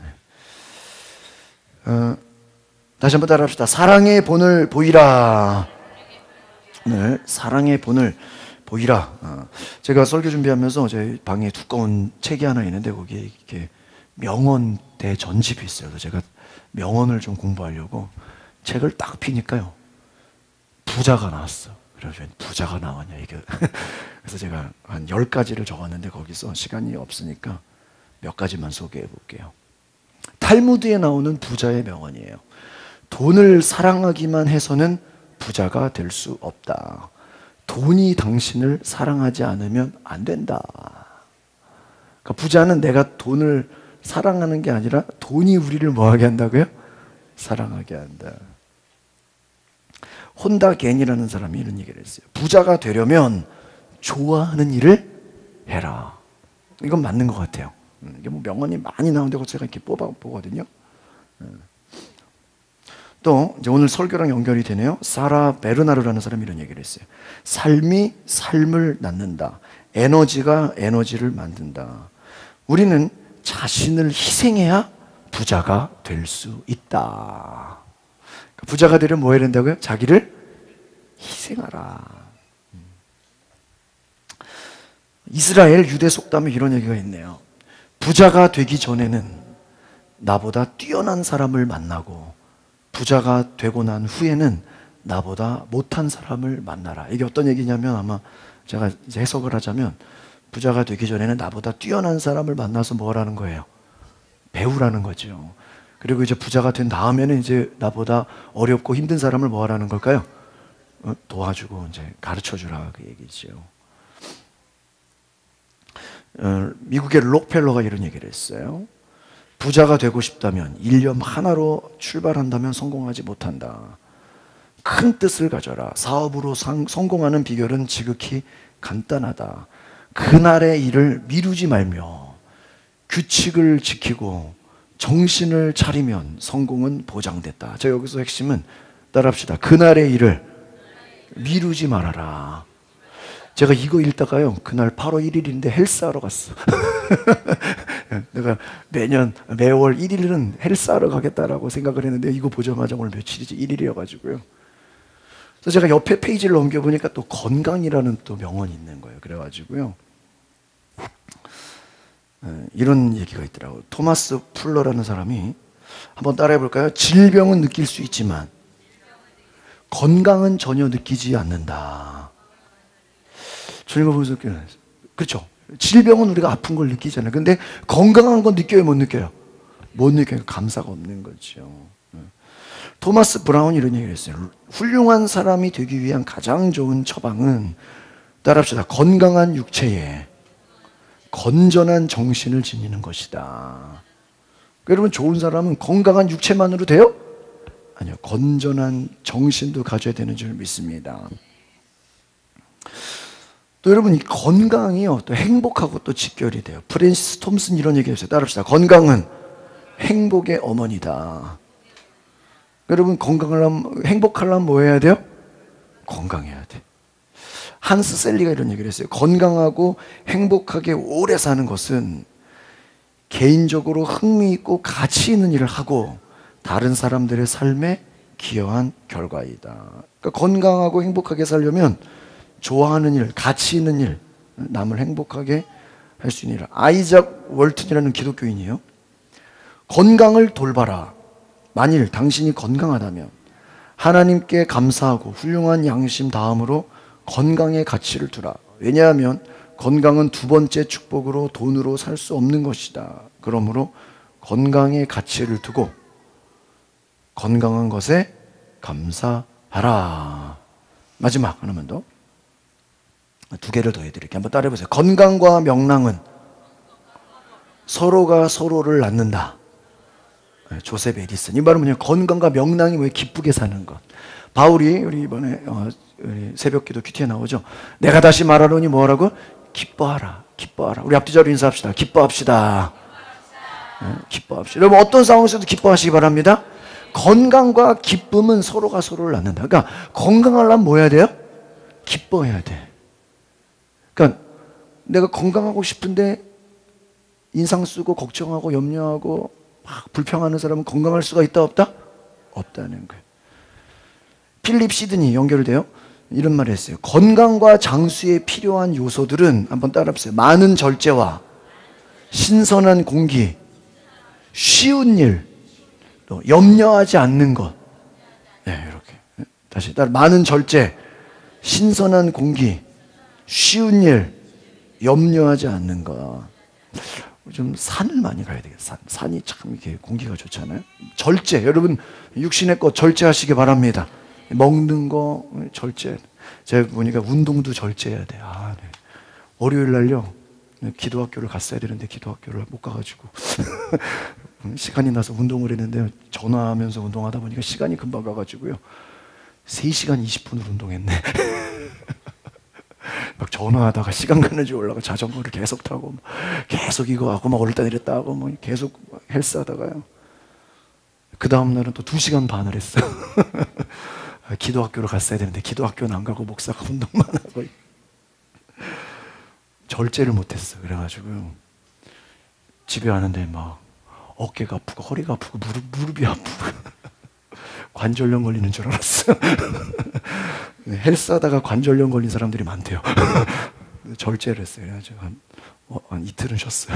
어, 다시 한번 따라합시다. 사랑의 본을 보이라. 오늘 사랑의 본을 보이라. 어, 제가 설교 준비하면서 제 방에 두꺼운 책이 하나 있는데 거기에 이렇게 명언 대전집이 있어요. 그래서 제가 명언을 좀 공부하려고 책을 딱 피니까요 부자가 나왔어. 그래서 부자가 나왔냐 이게. 그래서 제가 한 열 가지를 적었는데 거기서 시간이 없으니까 몇 가지만 소개해 볼게요. 탈무드에 나오는 부자의 명언이에요. 돈을 사랑하기만 해서는 부자가 될 수 없다. 돈이 당신을 사랑하지 않으면 안 된다. 그러니까 부자는 내가 돈을 사랑하는 게 아니라 돈이 우리를 뭐하게 한다고요? 사랑하게 한다. 혼다 겐이라는 사람이 이런 얘기를 했어요. 부자가 되려면 좋아하는 일을 해라. 이건 맞는 것 같아요. 이게 뭐 명언이 많이 나오는데 제가 이렇게 뽑아 보거든요. 또 이제 오늘 설교랑 연결이 되네요. 사라 베르나르라는 사람이 이런 얘기를 했어요. 삶이 삶을 낳는다. 에너지가 에너지를 만든다. 우리는 자신을 희생해야 부자가 될 수 있다. 부자가 되려면 뭐 해야 된다고요? 자기를 희생하라. 이스라엘 유대 속담에 이런 얘기가 있네요. 부자가 되기 전에는 나보다 뛰어난 사람을 만나고 부자가 되고 난 후에는 나보다 못한 사람을 만나라. 이게 어떤 얘기냐면, 아마 제가 이제 해석을 하자면, 부자가 되기 전에는 나보다 뛰어난 사람을 만나서 뭐라는 거예요? 배우라는 거죠. 그리고 이제 부자가 된 다음에는 이제 나보다 어렵고 힘든 사람을 뭐 하라는 걸까요? 어, 도와주고 이제 가르쳐 주라, 그 얘기죠. 어, 미국의 록펠러가 이런 얘기를 했어요. 부자가 되고 싶다면 일념 하나로 출발한다면 성공하지 못한다. 큰 뜻을 가져라. 사업으로 상, 성공하는 비결은 지극히 간단하다. 그날의 일을 미루지 말며 규칙을 지키고 정신을 차리면 성공은 보장됐다. 자, 여기서 핵심은 따라합시다. 그날의 일을 미루지 말아라. 제가 이거 읽다가요, 그날 팔월 일일인데 헬스하러 갔어. 내가 매년 매월 일 일은 헬스하러 가겠다라고 생각을 했는데, 이거 보자마자 오늘 며칠이지? 일 일이어가지고요. 그래서 제가 옆에 페이지를 넘겨보니까 또 건강이라는 또 명언이 있는 거예요. 그래가지고요, 이런 얘기가 있더라고요. 토마스 풀러라는 사람이, 한번 따라해볼까요? 질병은 느낄 수 있지만 건강은 전혀 느끼지 않는다. 저희가 보면서, 그렇죠? 질병은 우리가 아픈 걸 느끼잖아요. 근데 건강한 건 느껴요, 못 느껴요? 못 느껴요. 감사가 없는 거죠. 토마스 브라운이 이런 얘기를 했어요. 훌륭한 사람이 되기 위한 가장 좋은 처방은, 따라합시다, 건강한 육체에 건전한 정신을 지니는 것이다. 여러분, 좋은 사람은 건강한 육체만으로 돼요? 아니요, 건전한 정신도 가져야 되는 줄 믿습니다. 또 여러분, 이 건강이요, 또 행복하고 또 직결이 돼요. 프랜시스 톰슨 이런 얘기 했어요. 따라합시다. 건강은 행복의 어머니다. 여러분, 건강하려면, 행복하려면 뭐 해야 돼요? 건강해야 돼. 한스 셀리가 이런 얘기를 했어요. 건강하고 행복하게 오래 사는 것은 개인적으로 흥미있고 가치 있는 일을 하고 다른 사람들의 삶에 기여한 결과이다. 그러니까 건강하고 행복하게 살려면 좋아하는 일, 가치 있는 일, 남을 행복하게 할 수 있는 일. 아이작 월튼이라는 기독교인이에요. 건강을 돌봐라. 만일 당신이 건강하다면 하나님께 감사하고 훌륭한 양심 다음으로 건강의 가치를 두라. 왜냐하면 건강은 두 번째 축복으로 돈으로 살 수 없는 것이다. 그러므로 건강의 가치를 두고 건강한 것에 감사하라. 마지막 하나만 더. 두 개를 더 해드릴게요. 한번 따라해보세요. 건강과 명랑은 서로가 서로를 낳는다. 조셉 에디슨. 이 말은 뭐냐? 건강과 명랑이 왜 기쁘게 사는 것. 바울이 우리 이번에 어, 우리 새벽기도 큐티에 나오죠. 내가 다시 말하노니 뭐라고? 기뻐하라. 기뻐하라. 우리 앞뒤자로 인사합시다. 기뻐합시다. 네, 기뻐합시다. 여러분, 어떤 상황에서도 기뻐하시기 바랍니다. 건강과 기쁨은 서로가 서로를 낳는다. 그러니까 건강하려면 뭐 해야 돼요? 기뻐해야 돼. 그러니까 내가 건강하고 싶은데 인상 쓰고 걱정하고 염려하고 막 불평하는 사람은 건강할 수가 있다 없다? 없다는 거예요. 필립 시드니 연결돼요. 이런 말을 했어요. 건강과 장수에 필요한 요소들은, 한번 따라해보세요. 많은 절제와 신선한 공기, 쉬운 일, 또 염려하지 않는 것. 네, 이렇게. 다시 따라. 많은 절제, 신선한 공기, 쉬운 일, 염려하지 않는 것. 좀 산을 많이 가야 되겠어요. 산. 산이 참 이렇게 공기가 좋잖아요. 절제. 여러분, 육신의 것 절제하시기 바랍니다. 먹는 거 절제. 제가 보니까 운동도 절제해야 돼. 아, 네. 월요일 날요, 기도학교를 갔어야 되는데 기도학교를 못 가가지고 시간이 나서 운동을 했는데, 전화하면서 운동하다 보니까 시간이 금방 가가지고요, 세 시간 이십 분을 운동했네. 막 전화하다가 시간 가는 줄 몰라고 자전거를 계속 타고 계속 이거 하고 막 올렸다 내렸다 하고 뭐 계속 헬스하다가요, 그 다음날은 또 두 시간 반을 했어요. 기도학교를 갔어야 되는데 기도학교는 안 가고 목사가 운동만 하고 절제를 못했어. 그래가지고 집에 왔는데 막 어깨가 아프고 허리가 아프고 무릎, 무릎이 아프고 관절염 걸리는 줄 알았어요. 헬스하다가 관절염 걸린 사람들이 많대요. 절제를 했어요. 그래가지고 한, 어, 한 이틀은 쉬었어요.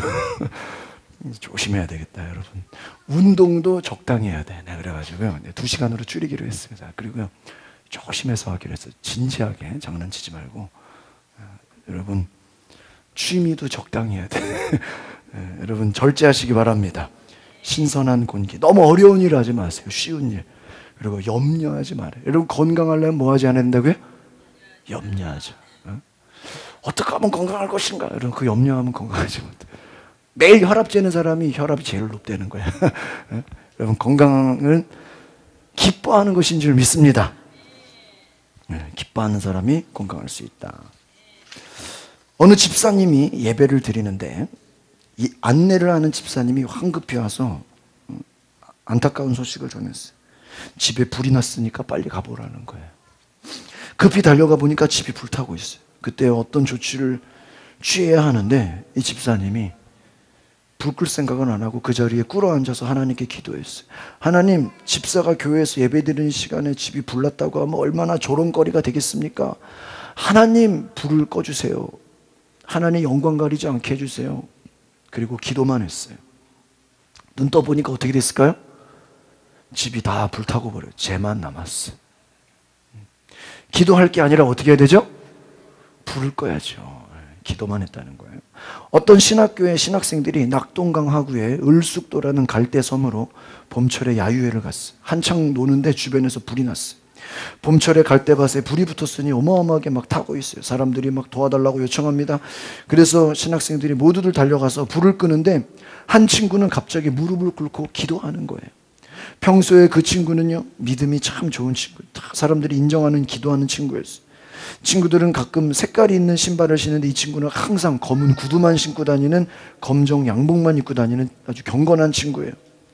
조심해야 되겠다, 여러분. 운동도 적당히 해야 돼. 네, 그래가지고요. 네, 두 시간으로 줄이기로 했습니다. 그리고요, 조심해서 하기로 했어요. 진지하게 장난치지 말고. 어, 여러분, 취미도 적당히 해야 돼. 네, 여러분, 절제하시기 바랍니다. 신선한 공기. 너무 어려운 일 하지 마세요. 쉬운 일. 그리고 염려하지 말아요. 여러분, 건강하려면 뭐 하지 않아야 된다고요? 염려하죠. 어? 어떻게 하면 건강할 것인가? 여러분, 그 염려하면 건강하지 못해. 매일 혈압 재는 사람이 혈압이 제일 높다는 거야. 어? 여러분, 건강은 기뻐하는 것인 줄 믿습니다. 네, 기뻐하는 사람이 건강할 수 있다. 어느 집사님이 예배를 드리는데 이 안내를 하는 집사님이 황급히 와서 안타까운 소식을 전했어요. 집에 불이 났으니까 빨리 가보라는 거예요. 급히 달려가 보니까 집이 불타고 있어요. 그때 어떤 조치를 취해야 하는데 이 집사님이 불 끌 생각은 안 하고 그 자리에 꿇어앉아서 하나님께 기도했어요. 하나님, 집사가 교회에서 예배드리는 시간에 집이 불났다고 하면 얼마나 조롱거리가 되겠습니까? 하나님, 불을 꺼주세요. 하나님, 영광 가리지 않게 해주세요. 그리고 기도만 했어요. 눈 떠보니까 어떻게 됐을까요? 집이 다 불타고 버려요. 쟤만 남았어요. 기도할 게 아니라 어떻게 해야 되죠? 불을 꺼야죠. 기도만 했다는 거예요. 어떤 신학교의 신학생들이 낙동강 하구에 을숙도라는 갈대섬으로 봄철에 야유회를 갔어요. 한창 노는데 주변에서 불이 났어요. 봄철에 갈대밭에 불이 붙었으니 어마어마하게 막 타고 있어요. 사람들이 막 도와달라고 요청합니다. 그래서 신학생들이 모두들 달려가서 불을 끄는데 한 친구는 갑자기 무릎을 꿇고 기도하는 거예요. 평소에 그 친구는요, 믿음이 참 좋은 친구, 사람들이 인정하는 기도하는 친구였어요. 친구들은 가끔 색깔이 있는 신발을 신는데 이 친구는 항상 검은 구두만 신고 다니는, 검정 양복만 입고 다니는 아주 경건한 친구예요.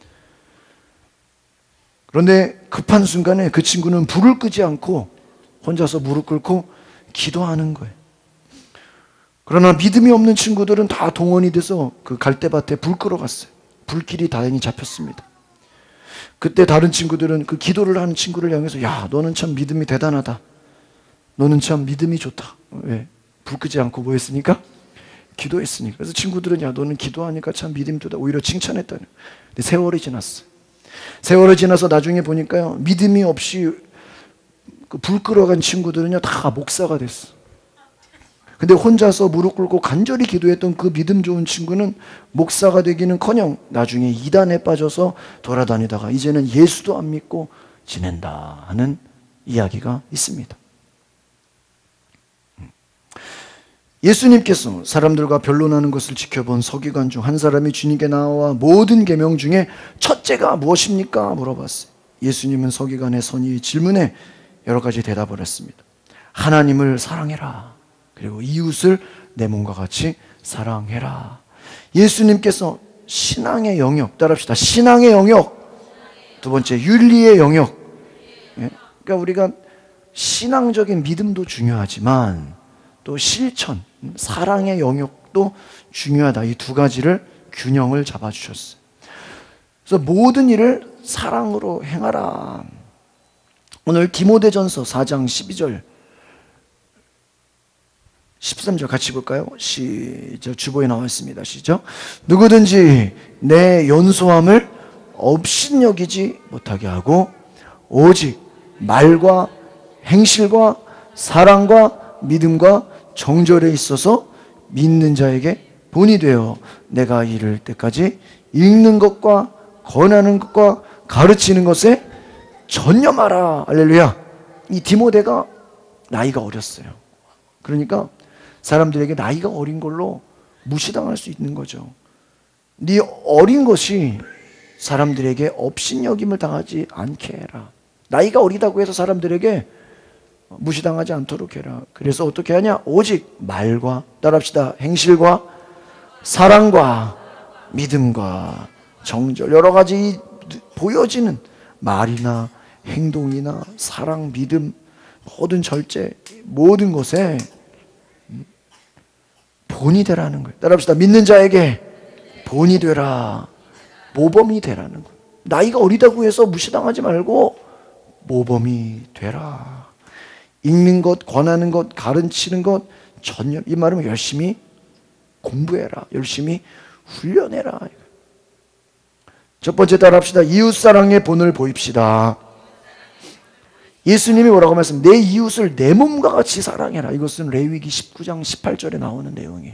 그런데 급한 순간에 그 친구는 불을 끄지 않고 혼자서 무릎 꿇고 기도하는 거예요. 그러나 믿음이 없는 친구들은 다 동원이 돼서 그 갈대밭에 불 끄러 갔어요. 불길이 다행히 잡혔습니다. 그때 다른 친구들은 그 기도를 하는 친구를 향해서, 야, 너는 참 믿음이 대단하다. 너는 참 믿음이 좋다. 왜? 불 끄지 않고 뭐 했으니까? 기도했으니까. 그래서 친구들은, 야, 너는 기도하니까 참 믿음이 좋다. 오히려 칭찬했다는. 근데 세월이 지났어. 세월이 지나서 나중에 보니까요, 믿음이 없이 그 불 끌어간 친구들은요, 다 목사가 됐어. 근데 혼자서 무릎 꿇고 간절히 기도했던 그 믿음 좋은 친구는 목사가 되기는커녕 나중에 이단에 빠져서 돌아다니다가 이제는 예수도 안 믿고 지낸다 하는 이야기가 있습니다. 예수님께서 사람들과 변론하는 것을 지켜본 서기관 중 한 사람이 주님께 나와 모든 계명 중에 첫째가 무엇입니까? 물어봤어요. 예수님은 서기관의 선의의 질문에 여러 가지 대답을 했습니다. 하나님을 사랑해라. 그리고 이웃을 내 몸과 같이 사랑해라. 예수님께서 신앙의 영역, 따라합시다. 신앙의 영역. 두 번째, 윤리의 영역. 그러니까 우리가 신앙적인 믿음도 중요하지만 또 실천, 사랑의 영역도 중요하다. 이 두 가지를 균형을 잡아주셨어요. 그래서 모든 일을 사랑으로 행하라. 오늘 디모데전서 사 장 십이 절 십삼 절 같이 볼까요? 시작. 주보에 나와 있습니다. 시작. 누구든지 내 연소함을 업신여기지 못하게 하고 오직 말과 행실과 사랑과 믿음과 정절에 있어서 믿는 자에게 본이 되어 내가 이를 때까지 읽는 것과 권하는 것과 가르치는 것에 전념하라. 할렐루야. 이 디모데가 나이가 어렸어요. 그러니까 사람들에게 나이가 어린 걸로 무시당할 수 있는 거죠. 네 어린 것이 사람들에게 업신여김을 당하지 않게 해라. 나이가 어리다고 해서 사람들에게 무시당하지 않도록 해라. 그래서 어떻게 하냐? 오직 말과, 따라합시다, 행실과 사랑과 믿음과 정절, 여러 가지 보여지는 말이나 행동이나 사랑, 믿음, 모든 절제, 모든 것에 본이 되라는 거예요. 따라합시다. 믿는 자에게 본이 되라. 모범이 되라는 거예요. 나이가 어리다고 해서 무시당하지 말고 모범이 되라. 읽는 것, 권하는 것, 가르치는 것 전혀, 이 말은 열심히 공부해라. 열심히 훈련해라. 첫 번째 따라합시다. 이웃사랑의 본을 보입시다. 예수님이 뭐라고 말씀? 내 이웃을 내 몸과 같이 사랑해라. 이것은 레위기 십구 장 십팔 절에 나오는 내용이에요.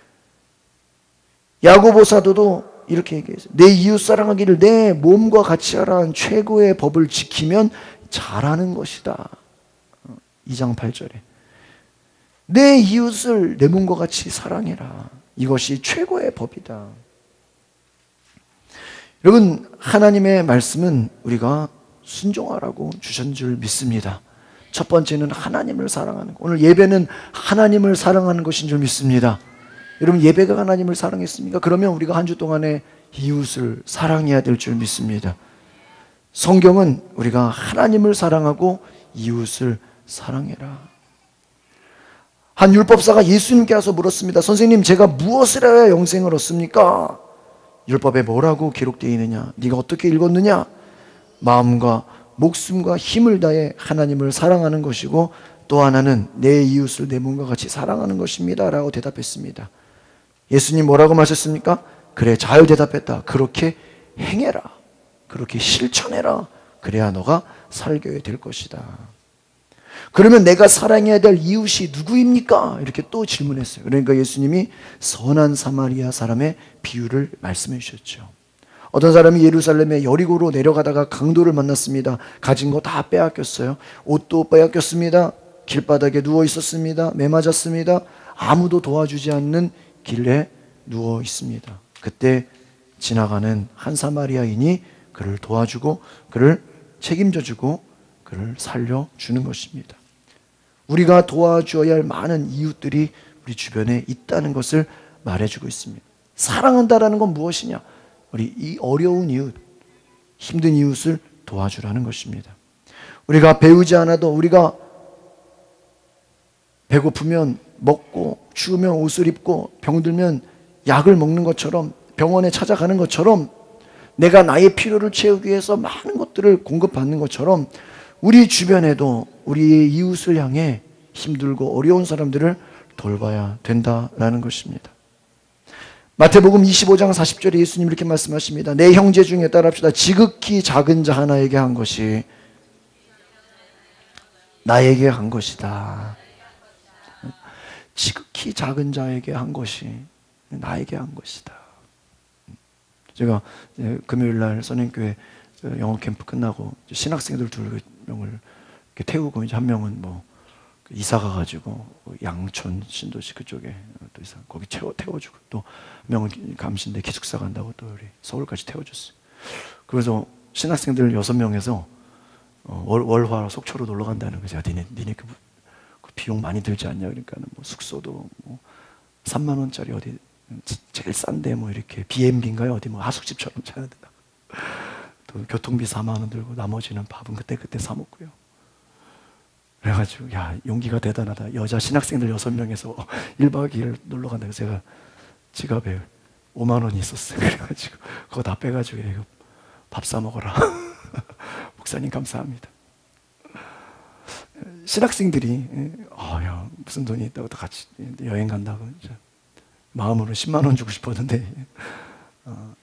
야고보 사도도 이렇게 얘기했어요. 내 이웃 사랑하기를 내 몸과 같이 하라는 최고의 법을 지키면 잘하는 것이다. 이 장 팔 절에 내 이웃을 내 몸과 같이 사랑해라. 이것이 최고의 법이다. 여러분, 하나님의 말씀은 우리가 순종하라고 주신 줄 믿습니다. 첫 번째는 하나님을 사랑하는 것. 오늘 예배는 하나님을 사랑하는 것인 줄 믿습니다. 여러분, 예배가 하나님을 사랑했습니까? 그러면 우리가 한 주 동안에 이웃을 사랑해야 될 줄 믿습니다. 성경은 우리가 하나님을 사랑하고 이웃을 사랑해라. 한 율법사가 예수님께 와서 물었습니다. 선생님, 제가 무엇을 해야 영생을 얻습니까? 율법에 뭐라고 기록되어 있느냐? 네가 어떻게 읽었느냐? 마음과 목숨과 힘을 다해 하나님을 사랑하는 것이고 또 하나는 내 이웃을 내 몸과 같이 사랑하는 것입니다 라고 대답했습니다. 예수님 뭐라고 말하셨습니까? 그래, 잘 대답했다. 그렇게 행해라. 그렇게 실천해라. 그래야 너가 살게 될 것이다. 그러면 내가 사랑해야 될 이웃이 누구입니까? 이렇게 또 질문했어요. 그러니까 예수님이 선한 사마리아 사람의 비유를 말씀해 주셨죠. 어떤 사람이 예루살렘에 여리고로 내려가다가 강도를 만났습니다. 가진 거 다 빼앗겼어요. 옷도 빼앗겼습니다. 길바닥에 누워 있었습니다. 매 맞았습니다. 아무도 도와주지 않는 길에 누워 있습니다. 그때 지나가는 한 사마리아인이 그를 도와주고 그를 책임져주고 그를 살려주는 것입니다. 우리가 도와줘야 할 많은 이웃들이 우리 주변에 있다는 것을 말해주고 있습니다. 사랑한다라는 건 무엇이냐? 우리 이 어려운 이웃, 힘든 이웃을 도와주라는 것입니다. 우리가 배우지 않아도 우리가 배고프면 먹고 추우면 옷을 입고 병들면 약을 먹는 것처럼 병원에 찾아가는 것처럼 내가 나의 필요를 채우기 위해서 많은 것들을 공급받는 것처럼 우리 주변에도 우리의 이웃을 향해 힘들고 어려운 사람들을 돌봐야 된다라는 것입니다. 마태복음 이십오 장 사십 절에 예수님 이렇게 말씀하십니다. 내 형제 중에 따라합시다. 지극히 작은 자 하나에게 한 것이 나에게 한 것이다. 지극히 작은 자에게 한 것이 나에게 한 것이다. 제가 금요일 날 선행교회 영어 캠프 끝나고 신학생들 두 명을 이렇게 태우고 이제 한 명은 뭐 이사 가가지고 양촌 신도시 그쪽에 또 이사 거기 태워 태워주고 또 한 명은 감신대 기숙사 간다고 또 우리 서울까지 태워줬어요. 그래서 신학생들 여섯 명에서 월, 월화 속초로 놀러 간다는 거죠. 니네 니네 그, 그 비용 많이 들지 않냐? 그러니까는 뭐 숙소도 뭐 삼만 원짜리 어디 제일 싼데 뭐 이렇게 비앤비인가요? 어디 뭐 하숙집처럼 자야 된다. 또 교통비 사만 원 들고 나머지는 밥은 그때 그때 사 먹고요. 그래가지고 야 용기가 대단하다. 여자 신학생들 여섯 명에서 일 박 이 일 놀러 간다고 제가 지갑에 오만 원이 있었어요. 그래가지고 그거 다 빼가지고 이거 밥 사 먹어라. 목사님 감사합니다. 신학생들이 아야 무슨 돈이 있다고 다 같이 여행 간다고 마음으로 십만 원 주고 싶었는데 어,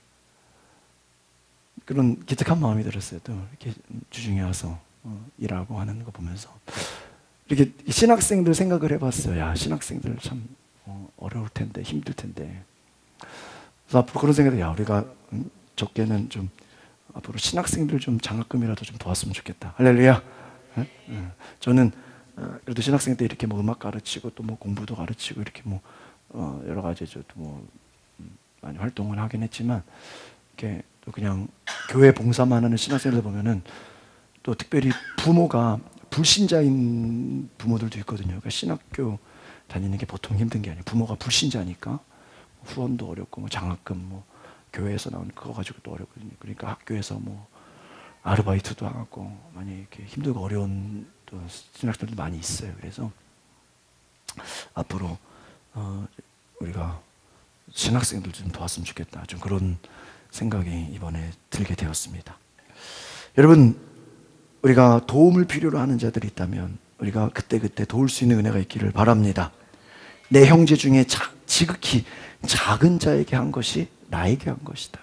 그런 기특한 마음이 들었어요. 또 이렇게 주중에 와서 어, 일하고 하는 거 보면서 이렇게 신학생들 생각을 해봤어요. 야 신학생들 참 어, 어려울 텐데 힘들 텐데. 그래서 앞으로 그런 생각이 야 우리가 음, 적게는 좀 앞으로 신학생들 좀 장학금이라도 좀 도왔으면 좋겠다. 할렐루야. 네? 네. 저는 어, 그래도 신학생 때 이렇게 뭐 음악 가르치고 또 뭐 공부도 가르치고 이렇게 뭐 어, 여러 가지 저도 뭐 음, 많이 활동을 하긴 했지만 이렇게 또 그냥 교회 봉사만 하는 신학생들 보면은 또 특별히 부모가 불신자인 부모들도 있거든요. 그러니까 신학교 다니는 게 보통 힘든 게 아니에요. 부모가 불신자니까 후원도 어렵고 뭐 장학금 뭐 교회에서 나오는 그거 가지고 또 어렵거든요. 그러니까 학교에서 뭐 아르바이트도 하고 많이 이렇게 힘들고 어려운 또 신학생들도 많이 있어요. 그래서 앞으로 어 우리가 신학생들 좀 도왔으면 좋겠다. 좀 그런 생각이 이번에 들게 되었습니다. 여러분, 우리가 도움을 필요로 하는 자들이 있다면 우리가 그때그때 도울 수 있는 은혜가 있기를 바랍니다. 내 형제 중에 자, 지극히 작은 자에게 한 것이 나에게 한 것이다.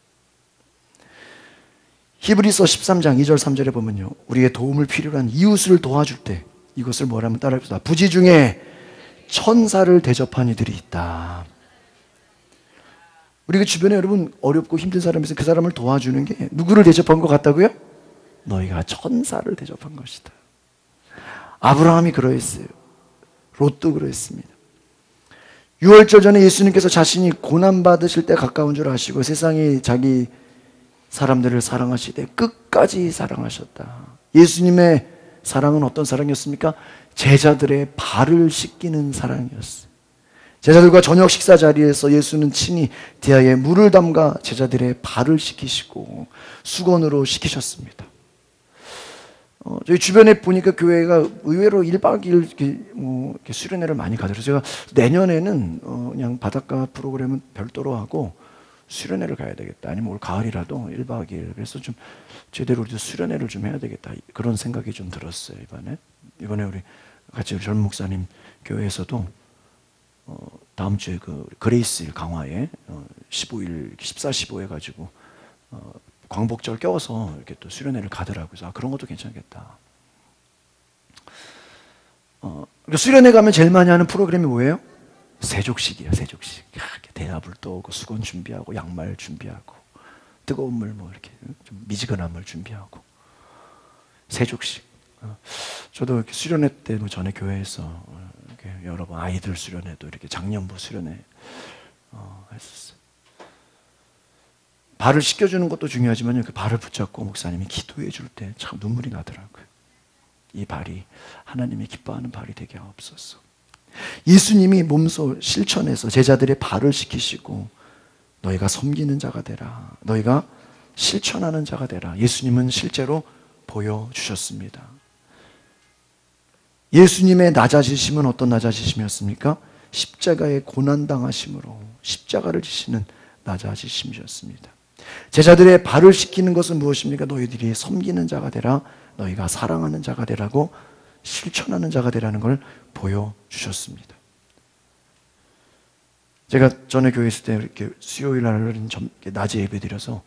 히브리서 십삼 장 이 절 삼 절에 보면요, 우리의 도움을 필요로 한 이웃을 도와줄 때 이것을 뭐라면 따라합시다. 부지 중에 천사를 대접한 이들이 있다. 우리 그 주변에 여러분 어렵고 힘든 사람이 있으면 그 사람을 도와주는 게 누구를 대접한 것 같다고요? 너희가 천사를 대접한 것이다. 아브라함이 그러했어요. 롯도 그러했습니다. 유월절 전에 예수님께서 자신이 고난받으실 때 가까운 줄 아시고 세상이 자기 사람들을 사랑하시되 끝까지 사랑하셨다. 예수님의 사랑은 어떤 사랑이었습니까? 제자들의 발을 씻기는 사랑이었어요. 제자들과 저녁 식사 자리에서 예수는 친히 디아에 물을 담가 제자들의 발을 씻기시고 수건으로 씻기셨습니다. 어, 저희 주변에 보니까 교회가 의외로 일 박 이 일 이렇게 뭐 이렇게 수련회를 많이 가더라고요. 제가 내년에는 어, 그냥 바닷가 프로그램은 별도로 하고 수련회를 가야 되겠다. 아니면 올 가을이라도 일 박 이 일. 그래서 좀 제대로 우리도 수련회를 좀 해야 되겠다. 그런 생각이 좀 들었어요, 이번에. 이번에 우리 같이 젊은 목사님 교회에서도 어, 다음 주에 그 그레이스일 강화에 어, 십오 일, 십사, 십오 해가지고 어, 광복절 껴서 이렇게 또 수련회를 가더라고요. 그래서 아, 그런 것도 괜찮겠다. 어, 그러니까 수련회 가면 제일 많이 하는 프로그램이 뭐예요? 세족식이야, 세족식. 야, 대합을 떠오고 수건 준비하고 양말 준비하고 뜨거운 물 뭐 이렇게 좀 미지근한 물 준비하고 세족식. 어, 저도 이렇게 수련회 때 뭐 전에 교회에서 어, 이렇게 여러 번 아이들 수련회도 이렇게 작년부 수련회 어, 했었어요. 발을 씻겨주는 것도 중요하지만 그 발을 붙잡고 목사님이 기도해 줄 때 참 눈물이 나더라고요. 이 발이 하나님이 기뻐하는 발이 되게 하옵소서. 예수님이 몸소 실천해서 제자들의 발을 씻기시고 너희가 섬기는 자가 되라. 너희가 실천하는 자가 되라. 예수님은 실제로 보여주셨습니다. 예수님의 낮아지심은 어떤 낮아지심이었습니까? 십자가의 고난당하심으로 십자가를 지시는 낮아지심이었습니다. 제자들의 발을 씻기는 것은 무엇입니까? 너희들이 섬기는 자가 되라. 너희가 사랑하는 자가 되라고 실천하는 자가 되라는 걸 보여주셨습니다. 제가 전에 교회 있을 때 이렇게 수요일 날은 낮에 예배 드려서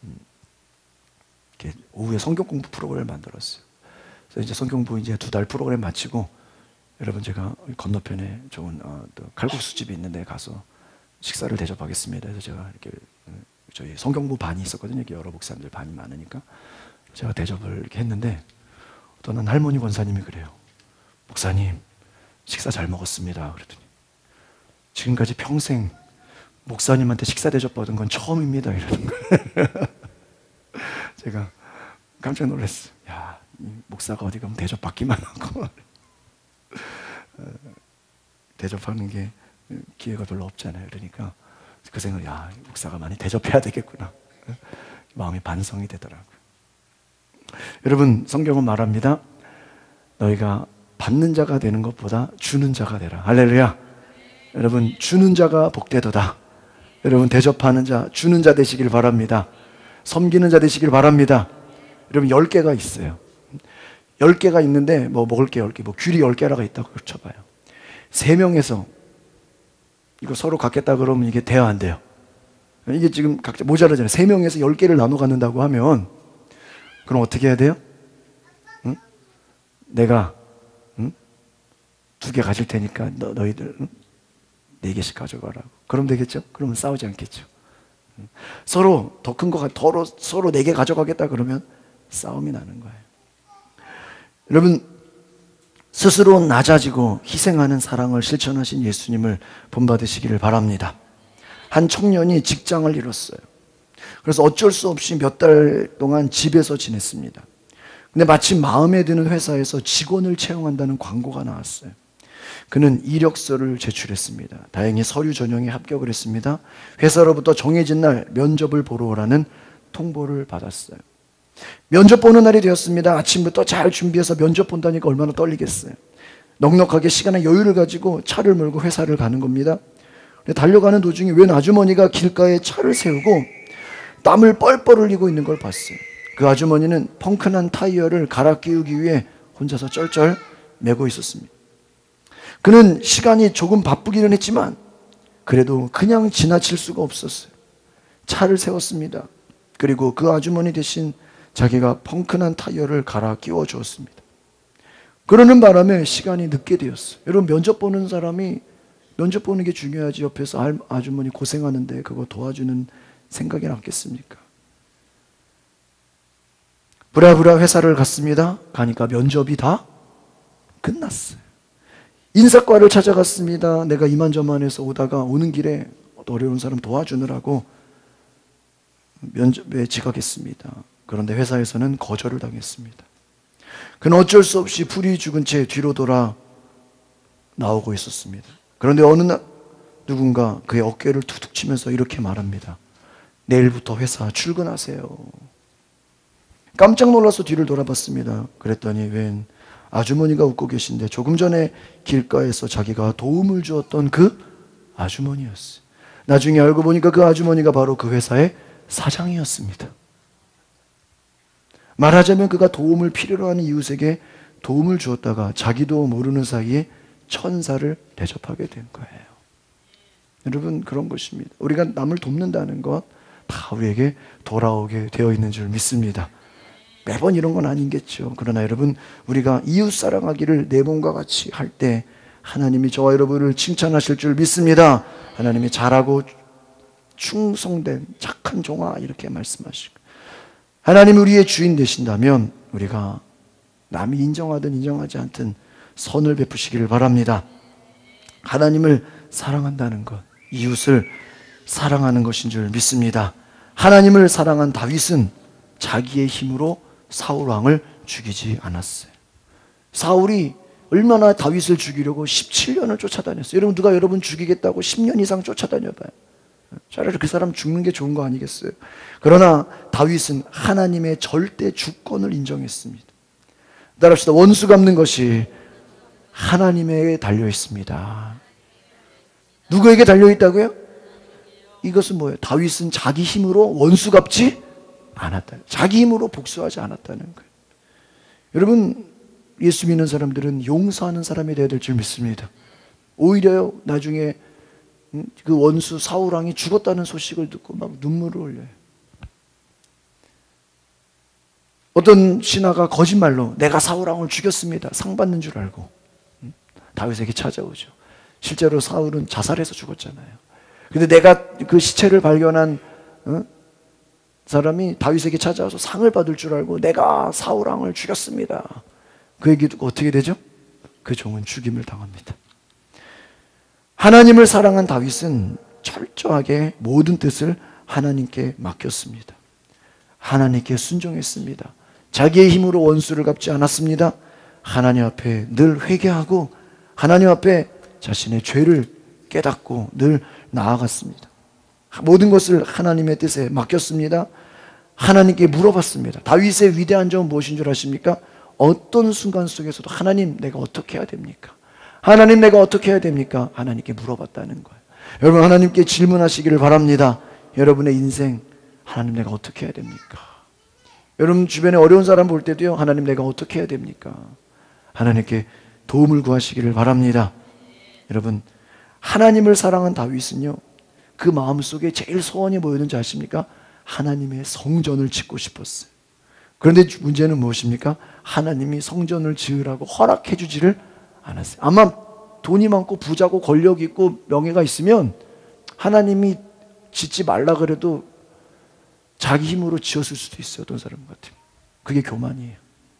이렇게 오후에 성경 공부 프로그램을 만들었어요. 그래서 이제 성경 공부 이제 두 달 프로그램 마치고 여러분 제가 건너편에 좋은 어, 또 칼국수집이 있는데 가서 식사를 대접하겠습니다. 그래서 제가 이렇게 저희 성경부 반이 있었거든요. 여러 목사님들 반이 많으니까 제가 대접을 이렇게 했는데 어떤 할머니 권사님이 그래요. 목사님 식사 잘 먹었습니다. 그러더니 지금까지 평생 목사님한테 식사 대접받은 건 처음입니다. 이러는 거예요. 제가 깜짝 놀랐어요. 야, 이 목사가 어디 가면 대접받기만 하고 대접하는 게 기회가 별로 없잖아요. 그러니까 그 생각, 야, 목사가 많이 대접해야 되겠구나. 마음이 반성이 되더라고요. 여러분, 성경은 말합니다. 너희가 받는 자가 되는 것보다 주는 자가 되라. 할렐루야. 여러분, 주는 자가 복되도다. 여러분, 대접하는 자, 주는 자 되시길 바랍니다. 섬기는 자 되시길 바랍니다. 여러분, 열 개가 있어요. 열 개가 있는데 뭐 먹을 게 열 개, 뭐 귤이 열 개라가 있다고 쳐봐요. 세 명에서 이거 서로 갖겠다 그러면 이게 돼야 안 돼요. 이게 지금 각자 모자라잖아요. 세 명에서 열 개를 나눠 갖는다고 하면 그럼 어떻게 해야 돼요? 응? 내가 응? 두 개 가질 테니까 너, 너희들 응? 네 개씩 가져가라고. 그럼 되겠죠? 그러면 싸우지 않겠죠. 응? 서로 더 큰 거 서로 서로 네 개 가져가겠다 그러면 싸움이 나는 거예요. 여러분, 스스로 낮아지고 희생하는 사랑을 실천하신 예수님을 본받으시기를 바랍니다. 한 청년이 직장을 잃었어요. 그래서 어쩔 수 없이 몇 달 동안 집에서 지냈습니다. 근데 마침 마음에 드는 회사에서 직원을 채용한다는 광고가 나왔어요. 그는 이력서를 제출했습니다. 다행히 서류 전형에 합격을 했습니다. 회사로부터 정해진 날 면접을 보러 오라는 통보를 받았어요. 면접 보는 날이 되었습니다. 아침부터 잘 준비해서 면접 본다니까 얼마나 떨리겠어요. 넉넉하게 시간의 여유를 가지고 차를 몰고 회사를 가는 겁니다. 달려가는 도중에 웬 아주머니가 길가에 차를 세우고 땀을 뻘뻘 흘리고 있는 걸 봤어요. 그 아주머니는 펑크난 타이어를 갈아 끼우기 위해 혼자서 쩔쩔 매고 있었습니다. 그는 시간이 조금 바쁘기는 했지만 그래도 그냥 지나칠 수가 없었어요. 차를 세웠습니다. 그리고 그 아주머니 대신 자기가 펑크난 타이어를 갈아 끼워 주었습니다. 그러는 바람에 시간이 늦게 되었어요. 여러분, 면접 보는 사람이 면접 보는 게 중요하지 옆에서 아주머니 고생하는데 그거 도와주는 생각이 났겠습니까? 부랴부랴 회사를 갔습니다. 가니까 면접이 다 끝났어요. 인사과를 찾아갔습니다. 내가 이만저만해서 오다가 오는 길에 어려운 사람 도와주느라고 면접에 지각했습니다. 그런데 회사에서는 거절을 당했습니다. 그는 어쩔 수 없이 풀이 죽은 채 뒤로 돌아 나오고 있었습니다. 그런데 어느 날 누군가 그의 어깨를 툭툭 치면서 이렇게 말합니다. 내일부터 회사 출근하세요. 깜짝 놀라서 뒤를 돌아봤습니다. 그랬더니 웬 아주머니가 웃고 계신데 조금 전에 길가에서 자기가 도움을 주었던 그 아주머니였어요. 나중에 알고 보니까 그 아주머니가 바로 그 회사의 사장이었습니다. 말하자면 그가 도움을 필요로 하는 이웃에게 도움을 주었다가 자기도 모르는 사이에 천사를 대접하게 된 거예요. 여러분, 그런 것입니다. 우리가 남을 돕는다는 것 다 우리에게 돌아오게 되어 있는 줄 믿습니다. 매번 이런 건 아니겠죠. 그러나 여러분, 우리가 이웃 사랑하기를 내 몸과 같이 할 때 하나님이 저와 여러분을 칭찬하실 줄 믿습니다. 하나님이 잘하고 충성된 착한 종아 이렇게 말씀하시고, 하나님이 우리의 주인 되신다면 우리가 남이 인정하든 인정하지 않든 선을 베푸시기를 바랍니다. 하나님을 사랑한다는 것, 이웃을 사랑하는 것인 줄 믿습니다. 하나님을 사랑한 다윗은 자기의 힘으로 사울 왕을 죽이지 않았어요. 사울이 얼마나 다윗을 죽이려고 십칠 년을 쫓아다녔어요. 여러분, 누가 여러분 죽이겠다고 십 년 이상 쫓아다녀봐요. 차라리 그 사람 죽는 게 좋은 거 아니겠어요? 그러나 다윗은 하나님의 절대 주권을 인정했습니다. 따라합시다. 원수 갚는 것이 하나님에게 달려 있습니다. 누구에게 달려 있다고요? 이것은 뭐예요? 다윗은 자기 힘으로 원수 갚지 않았다. 자기 힘으로 복수하지 않았다는 거예요. 여러분, 예수 믿는 사람들은 용서하는 사람이 되어야 될 줄 믿습니다. 오히려요, 나중에 그 원수 사울 왕이 죽었다는 소식을 듣고 막 눈물을 흘려요. 어떤 신하가 거짓말로 내가 사울 왕을 죽였습니다, 상 받는 줄 알고 다윗에게 찾아오죠. 실제로 사울은 자살해서 죽었잖아요. 근데 내가 그 시체를 발견한 어? 사람이 다윗에게 찾아와서 상을 받을 줄 알고 내가 사울 왕을 죽였습니다. 그 얘기 듣고 어떻게 되죠? 그 종은 죽임을 당합니다. 하나님을 사랑한 다윗은 철저하게 모든 뜻을 하나님께 맡겼습니다. 하나님께 순종했습니다. 자기의 힘으로 원수를 갚지 않았습니다. 하나님 앞에 늘 회개하고 하나님 앞에 자신의 죄를 깨닫고 늘 나아갔습니다. 모든 것을 하나님의 뜻에 맡겼습니다. 하나님께 물어봤습니다. 다윗의 위대한 점은 무엇인 줄 아십니까? 어떤 순간 속에서도 하나님, 내가 어떻게 해야 됩니까? 하나님, 내가 어떻게 해야 됩니까? 하나님께 물어봤다는 거예요. 여러분, 하나님께 질문하시기를 바랍니다. 여러분의 인생, 하나님, 내가 어떻게 해야 됩니까? 여러분 주변에 어려운 사람 볼 때도요, 하나님, 내가 어떻게 해야 됩니까? 하나님께 도움을 구하시기를 바랍니다. 여러분, 하나님을 사랑한 다윗은요, 그 마음속에 제일 소원이 뭐였는지 아십니까? 하나님의 성전을 짓고 싶었어요. 그런데 문제는 무엇입니까? 하나님이 성전을 지으라고 허락해 주지를 않았어요. 아마 돈이 많고 부자고 권력 있고 명예가 있으면 하나님이 짓지 말라 그래도 자기 힘으로 지었을 수도 있어요. 어떤 사람 같으면. 그게 교만이에요.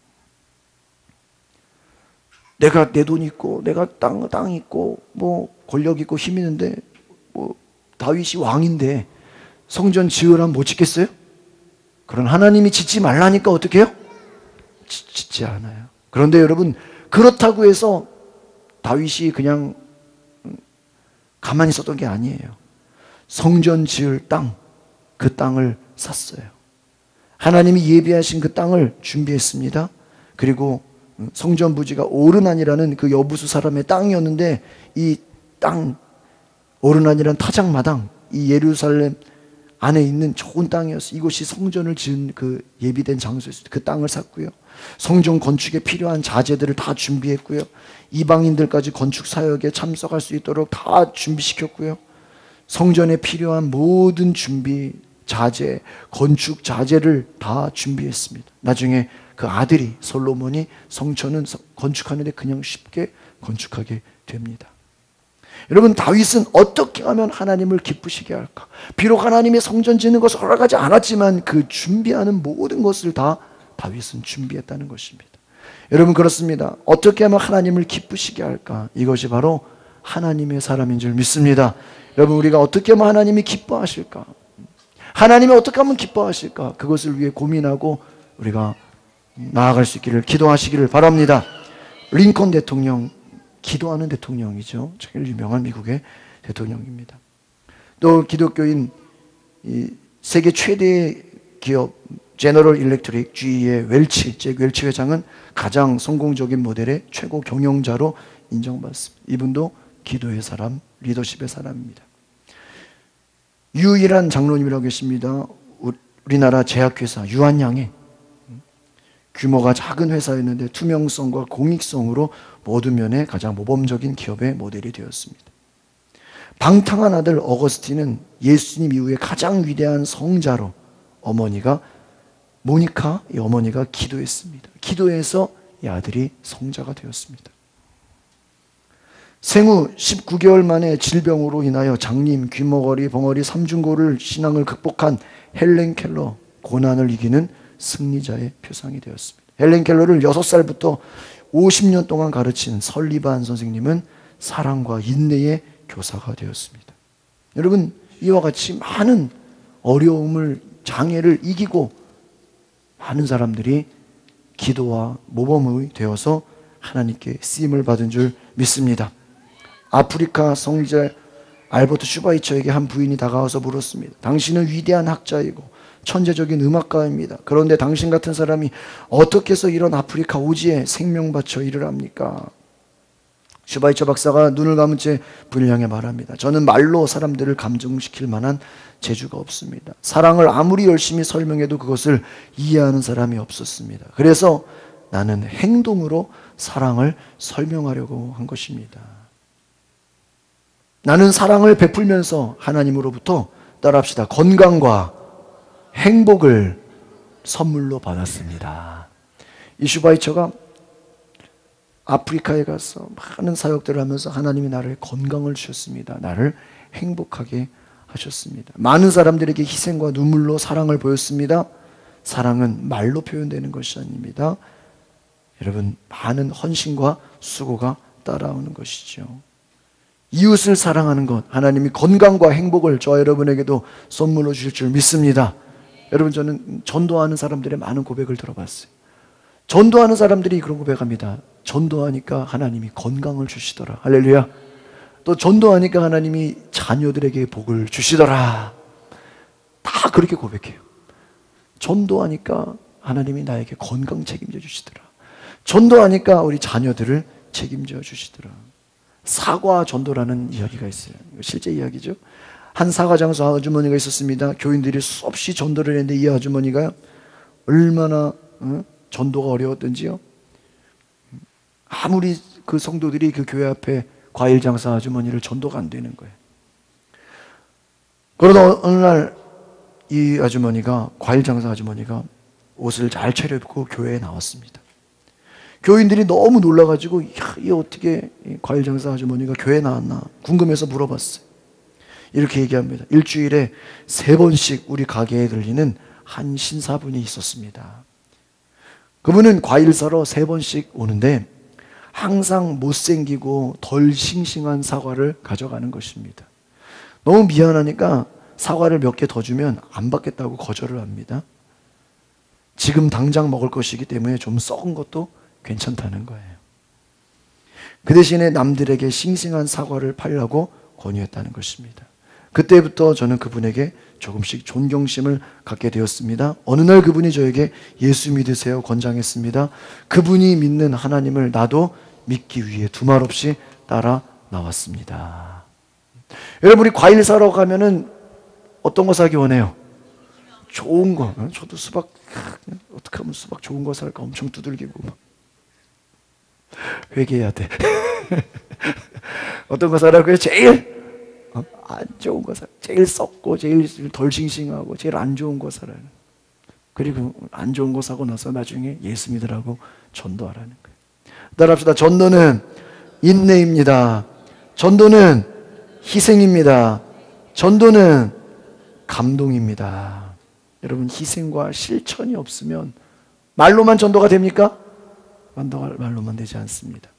내가 내 돈 있고 내가 땅, 땅 있고 뭐 권력 있고 힘 있는데 뭐 다윗이 왕인데 성전 지으라면 못 짓겠어요? 그런 하나님이 짓지 말라니까 어떻게 해요? 짓, 짓지 않아요. 그런데 여러분, 그렇다고 해서 다윗이 그냥 가만히 있었던 게 아니에요. 성전 지을 땅, 그 땅을 샀어요. 하나님이 예비하신 그 땅을 준비했습니다. 그리고 성전 부지가 오르난이라는 그 여부수 사람의 땅이었는데, 이 땅, 오르난이라는 타작마당, 이 예루살렘 안에 있는 좋은 땅이었어요. 이곳이 성전을 지은 그 예비된 장소였어요. 그 땅을 샀고요. 성전 건축에 필요한 자재들을 다 준비했고요. 이방인들까지 건축 사역에 참석할 수 있도록 다 준비시켰고요. 성전에 필요한 모든 준비, 자재, 건축 자재를 다 준비했습니다. 나중에 그 아들이 솔로몬이 성전은 건축하는데 그냥 쉽게 건축하게 됩니다. 여러분, 다윗은 어떻게 하면 하나님을 기쁘시게 할까? 비록 하나님의 성전 짓는 것을 허락하지 않았지만 그 준비하는 모든 것을 다 다윗은 준비했다는 것입니다. 여러분, 그렇습니다. 어떻게 하면 하나님을 기쁘시게 할까? 이것이 바로 하나님의 사람인 줄 믿습니다. 여러분, 우리가 어떻게 하면 하나님이 기뻐하실까? 하나님이 어떻게 하면 기뻐하실까? 그것을 위해 고민하고 우리가 나아갈 수 있기를 기도하시기를 바랍니다. 링컨 대통령, 기도하는 대통령이죠. 제일 유명한 미국의 대통령입니다. 또 기독교인 이 세계 최대의 기업 제너럴 일렉트릭 지이의 웰치, 잭 웰치 회장은 가장 성공적인 모델의 최고 경영자로 인정받습니다. 이분도 기도의 사람, 리더십의 사람입니다. 유일한 장로님이라고 계십니다. 우리나라 제약회사 유한양의 규모가 작은 회사였는데 투명성과 공익성으로 모든 면에 가장 모범적인 기업의 모델이 되었습니다. 방탕한 아들 어거스틴은 예수님 이후에 가장 위대한 성자로 어머니가 모니카, 이 어머니가 기도했습니다. 기도해서 이 아들이 성자가 되었습니다. 생후 십구 개월 만에 질병으로 인하여 장님, 귀머거리, 벙어리, 삼중고를 신앙을 극복한 헬렌 켈러, 고난을 이기는 승리자의 표상이 되었습니다. 헬렌 켈러를 여섯 살부터 오십 년 동안 가르친 설리반 선생님은 사랑과 인내의 교사가 되었습니다. 여러분, 이와 같이 많은 어려움을, 장애를 이기고 많은 사람들이 기도와 모범이 되어서 하나님께 쓰임을 받은 줄 믿습니다. 아프리카 성자 알버트 슈바이처에게 한 부인이 다가와서 물었습니다. 당신은 위대한 학자이고 천재적인 음악가입니다. 그런데 당신 같은 사람이 어떻게 해서 이런 아프리카 오지에 생명 바쳐 일을 합니까? 슈바이처 박사가 눈을 감은 채 부인을 향해 말합니다. 저는 말로 사람들을 감동시킬 만한 재주가 없습니다. 사랑을 아무리 열심히 설명해도 그것을 이해하는 사람이 없었습니다. 그래서 나는 행동으로 사랑을 설명하려고 한 것입니다. 나는 사랑을 베풀면서 하나님으로부터 따라합시다. 건강과 행복을 선물로 받았습니다. 이 슈바이처가 아프리카에 가서 많은 사역들을 하면서 하나님이 나를 건강을 주셨습니다. 나를 행복하게 하셨습니다. 많은 사람들에게 희생과 눈물로 사랑을 보였습니다. 사랑은 말로 표현되는 것이 아닙니다. 여러분, 많은 헌신과 수고가 따라오는 것이죠. 이웃을 사랑하는 것, 하나님이 건강과 행복을 저와 여러분에게도 선물로 주실 줄 믿습니다. 여러분, 저는 전도하는 사람들의 많은 고백을 들어봤어요. 전도하는 사람들이 그런 고백합니다. 전도하니까 하나님이 건강을 주시더라. 할렐루야. 또 전도하니까 하나님이 자녀들에게 복을 주시더라. 다 그렇게 고백해요. 전도하니까 하나님이 나에게 건강 책임져 주시더라. 전도하니까 우리 자녀들을 책임져 주시더라. 사과 전도라는 이야기가 있어요. 실제 이야기죠. 한 사과장소 아주머니가 있었습니다. 교인들이 수없이 전도를 했는데 이 아주머니가 얼마나 어? 전도가 어려웠던지요. 아무리 그 성도들이 그 교회 앞에 과일 장사 아주머니를 전도가 안 되는 거예요. 그러다 어느 날 이 아주머니가, 과일 장사 아주머니가 옷을 잘 차려입고 교회에 나왔습니다. 교인들이 너무 놀라가지고, 야, 이 어떻게 과일 장사 아주머니가 교회에 나왔나 궁금해서 물어봤어요. 이렇게 얘기합니다. 일주일에 세 번씩 우리 가게에 들리는 한 신사분이 있었습니다. 그분은 과일 사러 세 번씩 오는데 항상 못생기고 덜 싱싱한 사과를 가져가는 것입니다. 너무 미안하니까 사과를 몇 개 더 주면 안 받겠다고 거절을 합니다. 지금 당장 먹을 것이기 때문에 좀 썩은 것도 괜찮다는 거예요. 그 대신에 남들에게 싱싱한 사과를 팔라고 권유했다는 것입니다. 그때부터 저는 그분에게 조금씩 존경심을 갖게 되었습니다. 어느 날 그분이 저에게 예수 믿으세요 권장했습니다. 그분이 믿는 하나님을 나도 믿기 위해 두말 없이 따라 나왔습니다. 여러분, 우리 과일 사러 가면은 어떤 거 사기 원해요? 좋은 거. 저도 수박 어떻게 하면 수박 좋은 거 살까 엄청 두들기고 막 회개해야 돼. 어떤 거 사라고요? 제일 어? 안 좋은 거 사. 제일 썩고 제일 덜 싱싱하고 제일 안 좋은 거 사라는. 그리고 안 좋은 거 사고 나서 나중에 예수 믿으라고 전도하라는 거예요. 따라합시다. 전도는 인내입니다. 전도는 희생입니다. 전도는 감동입니다. 여러분, 희생과 실천이 없으면 말로만 전도가 됩니까? 말로만 되지 않습니다.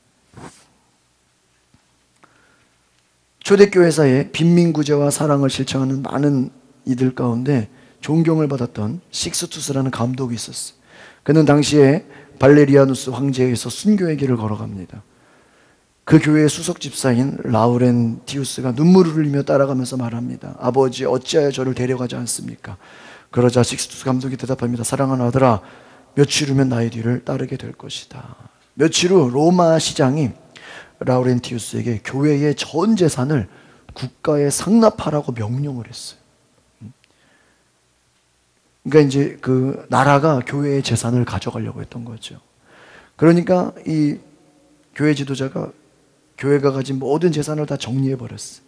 초대교회사에 빈민구제와 사랑을 실천하는 많은 이들 가운데 존경을 받았던 식스투스라는 감독이 있었어요. 그는 당시에 발레리아누스 황제에서 순교의 길을 걸어갑니다. 그 교회의 수석 집사인 라우렌티우스가 눈물을 흘리며 따라가면서 말합니다. 아버지, 어찌하여 저를 데려가지 않습니까? 그러자 식스투스 감독이 대답합니다. 사랑하는 아들아, 며칠 후면 나의 뒤를 따르게 될 것이다. 며칠 후 로마 시장이 라우렌티우스에게 교회의 전 재산을 국가에 상납하라고 명령을 했어요. 그러니까 이제 그 나라가 교회의 재산을 가져가려고 했던 거죠. 그러니까 이 교회 지도자가 교회가 가진 모든 재산을 다 정리해 버렸어요.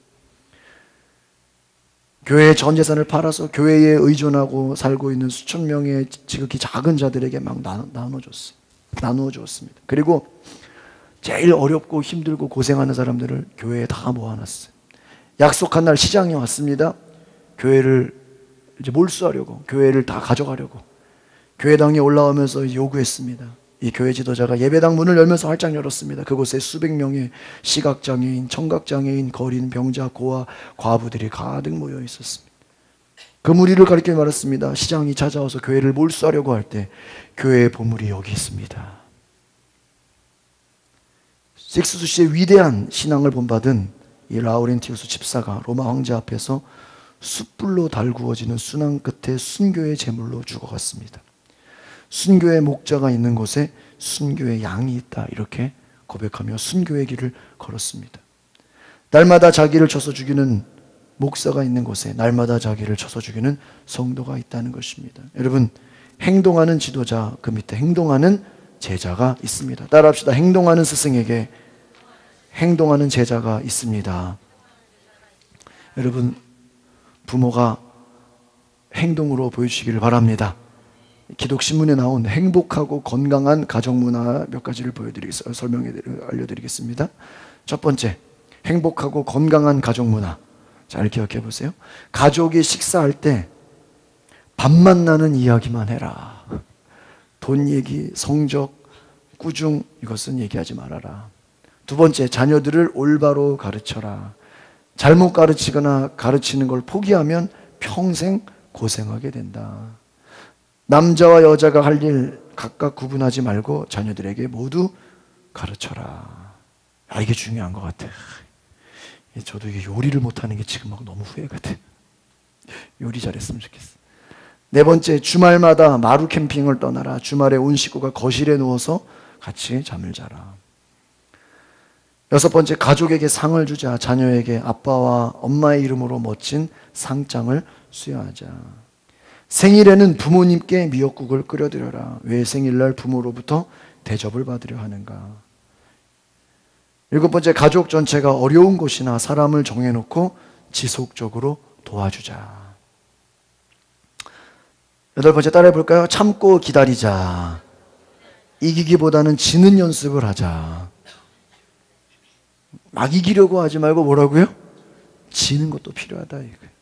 교회의 전 재산을 팔아서 교회에 의존하고 살고 있는 수천 명의 지극히 작은 자들에게 막 나눠줬어요. 나누어 주었습니다. 그리고 제일 어렵고 힘들고 고생하는 사람들을 교회에 다 모아놨어요. 약속한 날 시장이 왔습니다. 교회를 이제 몰수하려고, 교회를 다 가져가려고 교회당에 올라오면서 요구했습니다. 이 교회 지도자가 예배당 문을 열면서 활짝 열었습니다. 그곳에 수백 명의 시각장애인, 청각장애인, 거린, 병자, 고아, 과부들이 가득 모여 있었습니다. 그 무리를 가리켜 말했습니다. 시장이 찾아와서 교회를 몰수하려고 할 때 교회의 보물이 여기 있습니다. 식스투스 씨의 위대한 신앙을 본받은 이 라우렌티우스 집사가 로마 황제 앞에서 숯불로 달구어지는 순환 끝에 순교의 제물로 죽어갔습니다. 순교의 목자가 있는 곳에 순교의 양이 있다, 이렇게 고백하며 순교의 길을 걸었습니다. 날마다 자기를 쳐서 죽이는 목사가 있는 곳에 날마다 자기를 쳐서 죽이는 성도가 있다는 것입니다. 여러분, 행동하는 지도자, 그 밑에 행동하는 제자가 있습니다. 따라합시다. 행동하는 스승에게 행동하는 제자가 있습니다. 여러분, 부모가 행동으로 보여주시기를 바랍니다. 기독신문에 나온 행복하고 건강한 가정문화 몇 가지를 보여드리겠습니다. 설명해 알려드리겠습니다. 첫 번째, 행복하고 건강한 가정문화. 잘 기억해 보세요. 가족이 식사할 때 밥만 나는 이야기만 해라. 돈 얘기, 성적, 꾸중, 이것은 얘기하지 말아라. 두 번째, 자녀들을 올바로 가르쳐라. 잘못 가르치거나 가르치는 걸 포기하면 평생 고생하게 된다. 남자와 여자가 할 일 각각 구분하지 말고 자녀들에게 모두 가르쳐라. 아, 이게 중요한 것 같아. 저도 이게 요리를 못하는 게 지금 막 너무 후회가 돼. 요리 잘했으면 좋겠어. 네 번째, 주말마다 마루 캠핑을 떠나라. 주말에 온 식구가 거실에 누워서 같이 잠을 자라. 여섯 번째, 가족에게 상을 주자. 자녀에게 아빠와 엄마의 이름으로 멋진 상장을 수여하자. 생일에는 부모님께 미역국을 끓여드려라. 왜 생일날 부모로부터 대접을 받으려 하는가. 일곱 번째, 가족 전체가 어려운 곳이나 사람을 정해놓고 지속적으로 도와주자. 여덟 번째, 따라해 볼까요? 참고 기다리자. 이기기보다는 지는 연습을 하자. 막 이기려고 하지 말고 뭐라고요? 지는 것도 필요하다, 이거예요.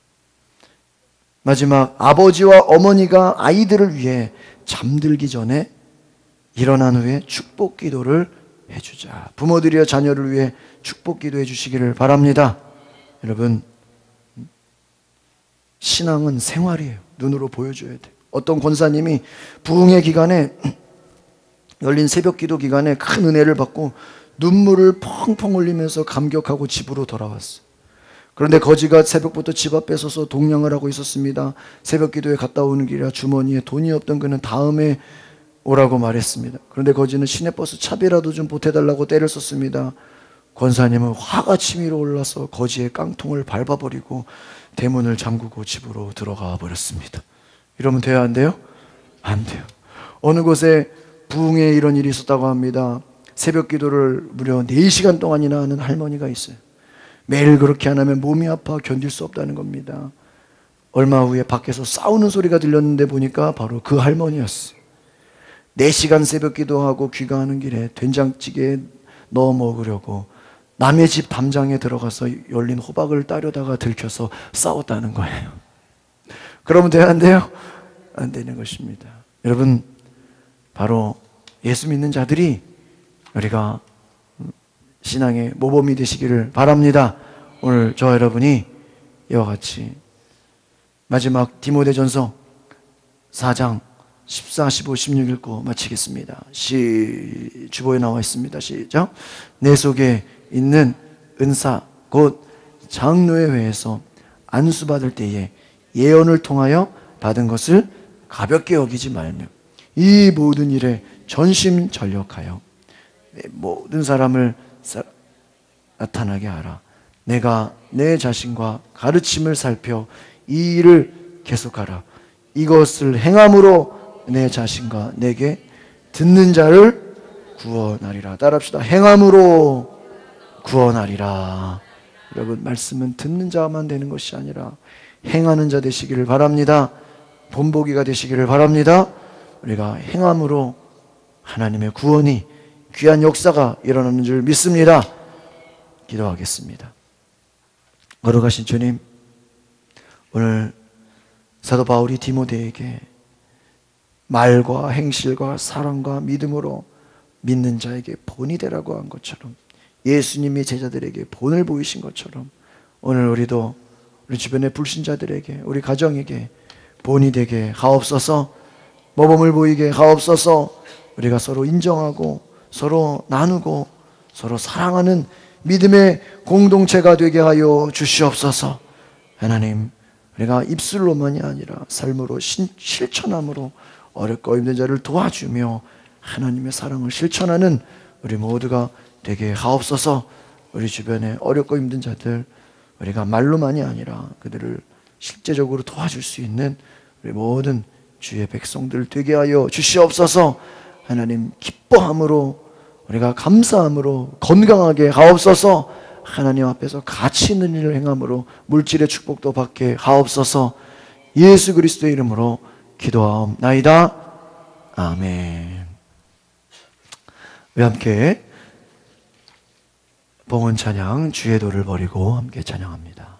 마지막, 아버지와 어머니가 아이들을 위해 잠들기 전에 일어난 후에 축복 기도를 해주자. 부모들이여 자녀를 위해 축복 기도해 주시기를 바랍니다. 여러분, 신앙은 생활이에요. 눈으로 보여줘야 돼. 어떤 권사님이 부흥의 기간에 열린 새벽 기도 기간에 큰 은혜를 받고 눈물을 펑펑 흘리면서 감격하고 집으로 돌아왔어. 그런데 거지가 새벽부터 집 앞에 서서 동냥을 하고 있었습니다. 새벽 기도에 갔다 오는 길이라 주머니에 돈이 없던 그는 다음에 오라고 말했습니다. 그런데 거지는 시내버스 차비라도 좀 보태달라고 떼를 썼습니다. 권사님은 화가 치밀어 올라서 거지의 깡통을 밟아버리고 대문을 잠그고 집으로 들어가 버렸습니다. 이러면 돼요, 안 돼요? 안 돼요. 어느 곳에 부흥에 이런 일이 있었다고 합니다. 새벽 기도를 무려 네 시간 동안이나 하는 할머니가 있어요. 매일 그렇게 안 하면 몸이 아파 견딜 수 없다는 겁니다. 얼마 후에 밖에서 싸우는 소리가 들렸는데 보니까 바로 그 할머니였어요. 네 시간 새벽 기도하고 귀가하는 길에 된장찌개에 넣어 먹으려고 남의 집 담장에 들어가서 열린 호박을 따려다가 들켜서 싸웠다는 거예요. 그러면 돼요, 안 돼요? 안 되는 것입니다. 여러분, 바로 예수 믿는 자들이 우리가 신앙의 모범이 되시기를 바랍니다. 오늘 저와 여러분이 이와 같이 마지막 디모데전서 사 장 십사, 십오, 십육 읽고 마치겠습니다. 시, 주보에 나와 있습니다. 시작. 내 속에 있는 은사 곧 장로의 회에서 안수받을 때에 예언을 통하여 받은 것을 가볍게 여기지 말며 이 모든 일에 전심전력하여 모든 사람을 사, 나타나게 하라. 내가 내 자신과 가르침을 살펴 이 일을 계속하라. 이것을 행함으로 내 자신과 내게 듣는 자를 구원하리라. 따라합시다. 행함으로 구원하리라. 여러분, 말씀은 듣는 자만 되는 것이 아니라 행하는 자 되시기를 바랍니다. 본보기가 되시기를 바랍니다. 우리가 행함으로 하나님의 구원이 귀한 역사가 일어나는 줄 믿습니다. 기도하겠습니다. 거룩하신 주님, 오늘 사도 바울이 디모데에게 말과 행실과 사랑과 믿음으로 믿는 자에게 본이 되라고 한 것처럼, 예수님이 제자들에게 본을 보이신 것처럼 오늘 우리도 우리 주변의 불신자들에게, 우리 가정에게 본이 되게 하옵소서. 모범을 보이게 하옵소서. 우리가 서로 인정하고 서로 나누고 서로 사랑하는 믿음의 공동체가 되게 하여 주시옵소서. 하나님, 우리가 입술로만이 아니라 삶으로 신, 실천함으로 어렵고 힘든 자를 도와주며 하나님의 사랑을 실천하는 우리 모두가 되게 하옵소서. 우리 주변에 어렵고 힘든 자들, 우리가 말로만이 아니라 그들을 실제적으로 도와줄 수 있는 우리 모든 주의 백성들 되게 하여 주시옵소서. 하나님, 기뻐함으로, 우리가 감사함으로 건강하게 하옵소서. 하나님 앞에서 가치 있는 일을 행함으로 물질의 축복도 받게 하옵소서. 예수 그리스도의 이름으로 기도하옵나이다. 아멘. 우리 함께 봉헌 찬양 주의 도를 버리고 함께 찬양합니다.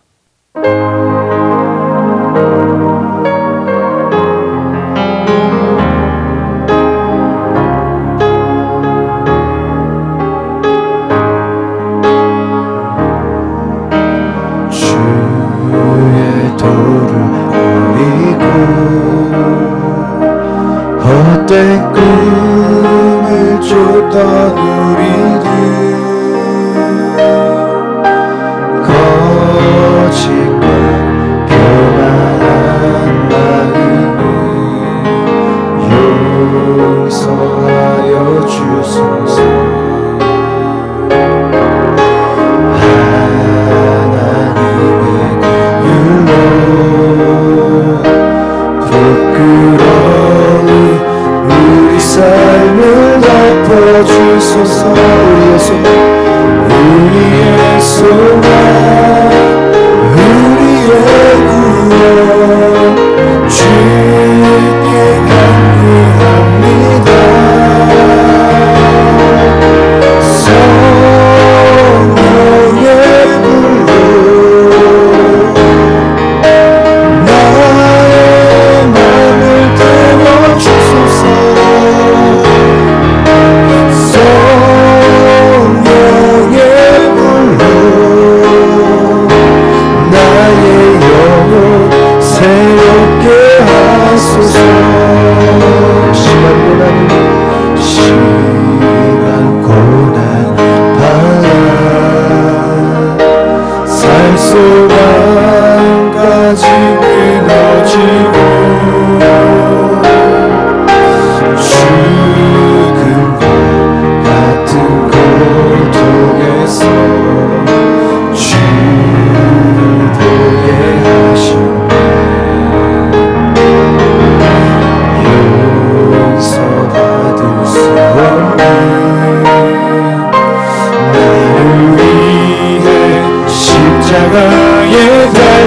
주의 도를 버리고 헛된 꿈을 쫓던 우리들, 거짓과 교만한 마음을 용서하여 주소서. 삶을 덮어주소서. 우리의 소망, 우리의 소망, 우리의 구원 주께 간구합니다. 성령의 불로 나의 마음을 태워주소서. 성령의 불로 나의 영혼 새롭게 하소서. 심한 고난, 심한 고난 바람 살 소망까지 끊어지고 죽음과 같은 고통에서 주를 보게 하소서.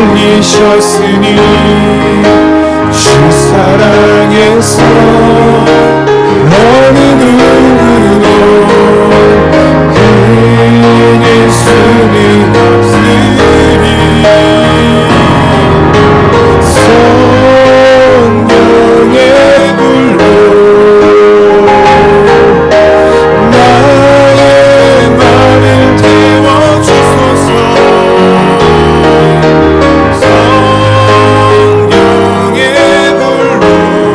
흘리셨으니 주 사랑에서 어느 누구도 그릴 수는 없으리. 성령의 불로 나의 맘을 태워주소서. 성령의 불로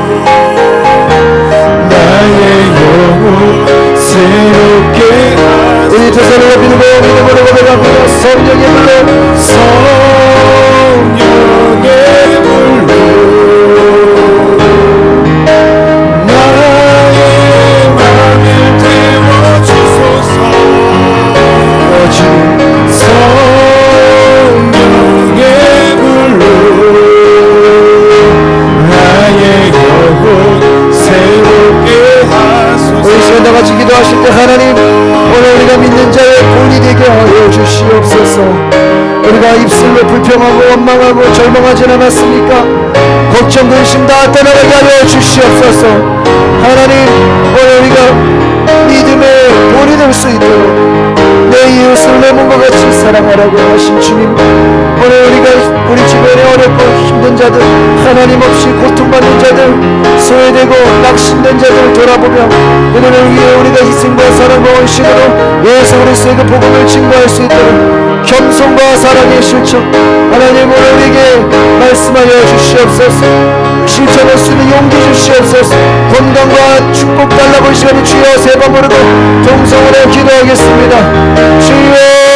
나의 영혼 새롭게 하소서. 우리 두 손을 높이 들고 믿음으로 고백합니다. 성령의 불로 성령의 불로 나의 맘을 태워주소서. 성령의 불로 나의 영혼 새롭게 하소서. 우리 시간 다 같이 기도하실 때 하나님 오늘 우리가 믿는 자의 본이 되게 하여 주시옵소서. 우리가 입술로 불평하고 원망하고 절망하진 않았습니까? 걱정 근심 다 떠나가게 하여 주시옵소서. 하나님 오늘 우리가 믿음의 본이 될 수 있도록 내 이웃을 내 몸과 같이 사랑하라고 하신 주님, 오늘 우리가 우리 주변에 어렵고 힘든 자들, 하나님 없이 고통받는 자들, 소외되고 낙심된 자들을 돌아보며 그들을 위해 우리가 희생과 사랑과 헌신으로 예수 그리스도의 그 복음을 증거할 수 있도록 겸손과 사랑의 실천 하나님 오늘 우리에게 말씀하여 주시옵소서. 실천할 수 있는 용기 주시옵소서. 건강과 축복 달라고 이 시간에 주여 세 번 부르고 동성으로 기도하겠습니다. 주여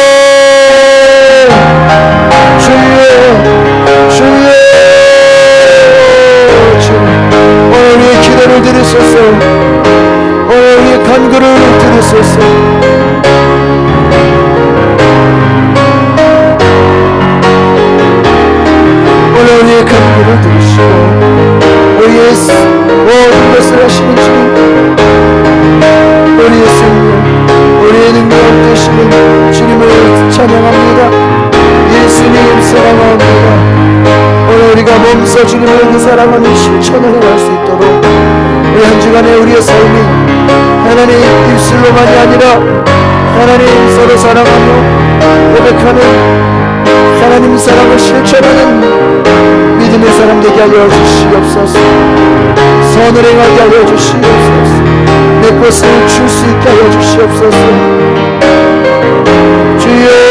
주여 주여 주여 오늘 우리의 기도를 들으소서. 오늘 우리의 간구를 들으소서. 오늘 우리의 간구를 들으시고 우리의 모든 것을 하시는 주님, 우리의 생명 우리의 능력 되시는 주님을 찬양합니다. 예수님 사랑합니다. 오늘 우리가 몸소 주님을 그 사랑하는 실천을 행할 수 있도록 우리 한 주간에 우리의 삶이 하나님 입술로만이 아니라 하나님 서로 사랑하며 고백하는 하나님 사랑을 실천하는 믿음의 사람 되게 하여 주시옵소서. 선을 행하게 하여 주시옵소서. 내 것을 줄 수 있게 하여 주시옵소서. 주여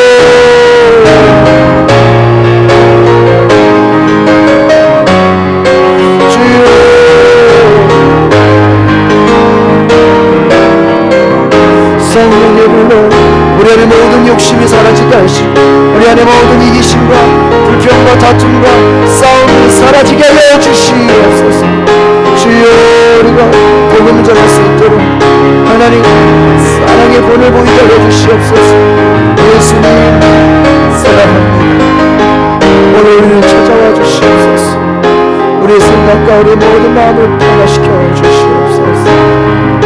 성령의 불로 우리 안에 모든 욕심이 사라지게 하시고 우리 안에 모든 이기심과 불평과 다툼과 싸움이 사라지게 하여 주시옵소서. 주여 우리가 복음을 전할 수 있도록 하나님 사랑의 본을 보이게 하여 주시옵소서. 예수님 사랑합니다. 오늘 우리를 찾아와 주시옵소서. 우리의 생각과 우리의 모든 마음을 변화시켜 주시옵소서.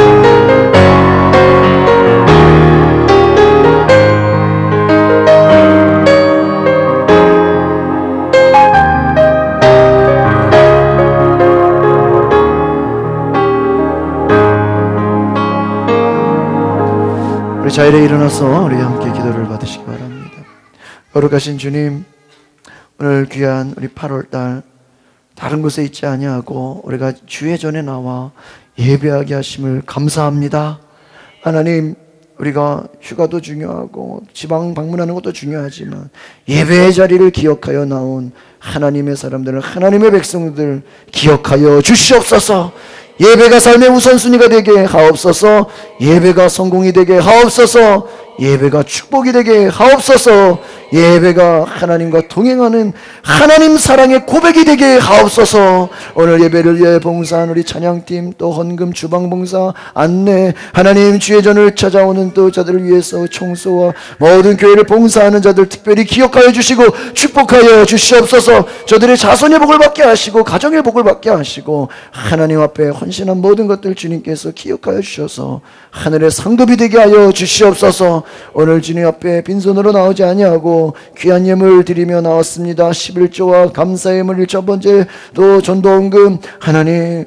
자리에 일어나서 우리 함께 기도를 받으시기 바랍니다. 거룩하신 주님, 오늘 귀한 우리 팔월달 다른 곳에 있지 아니하고 우리가 주의 전에 나와 예배하게 하심을 감사합니다. 하나님, 우리가 휴가도 중요하고 지방 방문하는 것도 중요하지만 예배의 자리를 기억하여 나온 하나님의 사람들을, 하나님의 백성들 기억하여 주시옵소서. 예배가 삶의 우선순위가 되게 하옵소서. 예배가 성공이 되게 하옵소서. 예배가 축복이 되게 하옵소서. 예배가 하나님과 동행하는 하나님 사랑의 고백이 되게 하옵소서. 오늘 예배를 위해 봉사한 우리 찬양팀, 또 헌금 주방봉사 안내, 하나님 주의 전을 찾아오는 또 자들을 위해서 청소와 모든 교회를 봉사하는 자들 특별히 기억하여 주시고 축복하여 주시옵소서. 저들의 자손의 복을 받게 하시고 가정의 복을 받게 하시고 하나님 앞에 헌신한 모든 것들 주님께서 기억하여 주셔서 하늘의 상급이 되게 하여 주시옵소서. 오늘 주님 앞에 빈손으로 나오지 아니하고 하나님께로 귀한 예물 드리며 나왔습니다. 십일조와 감사의 예물 첫 번째 또 전도헌금 하나님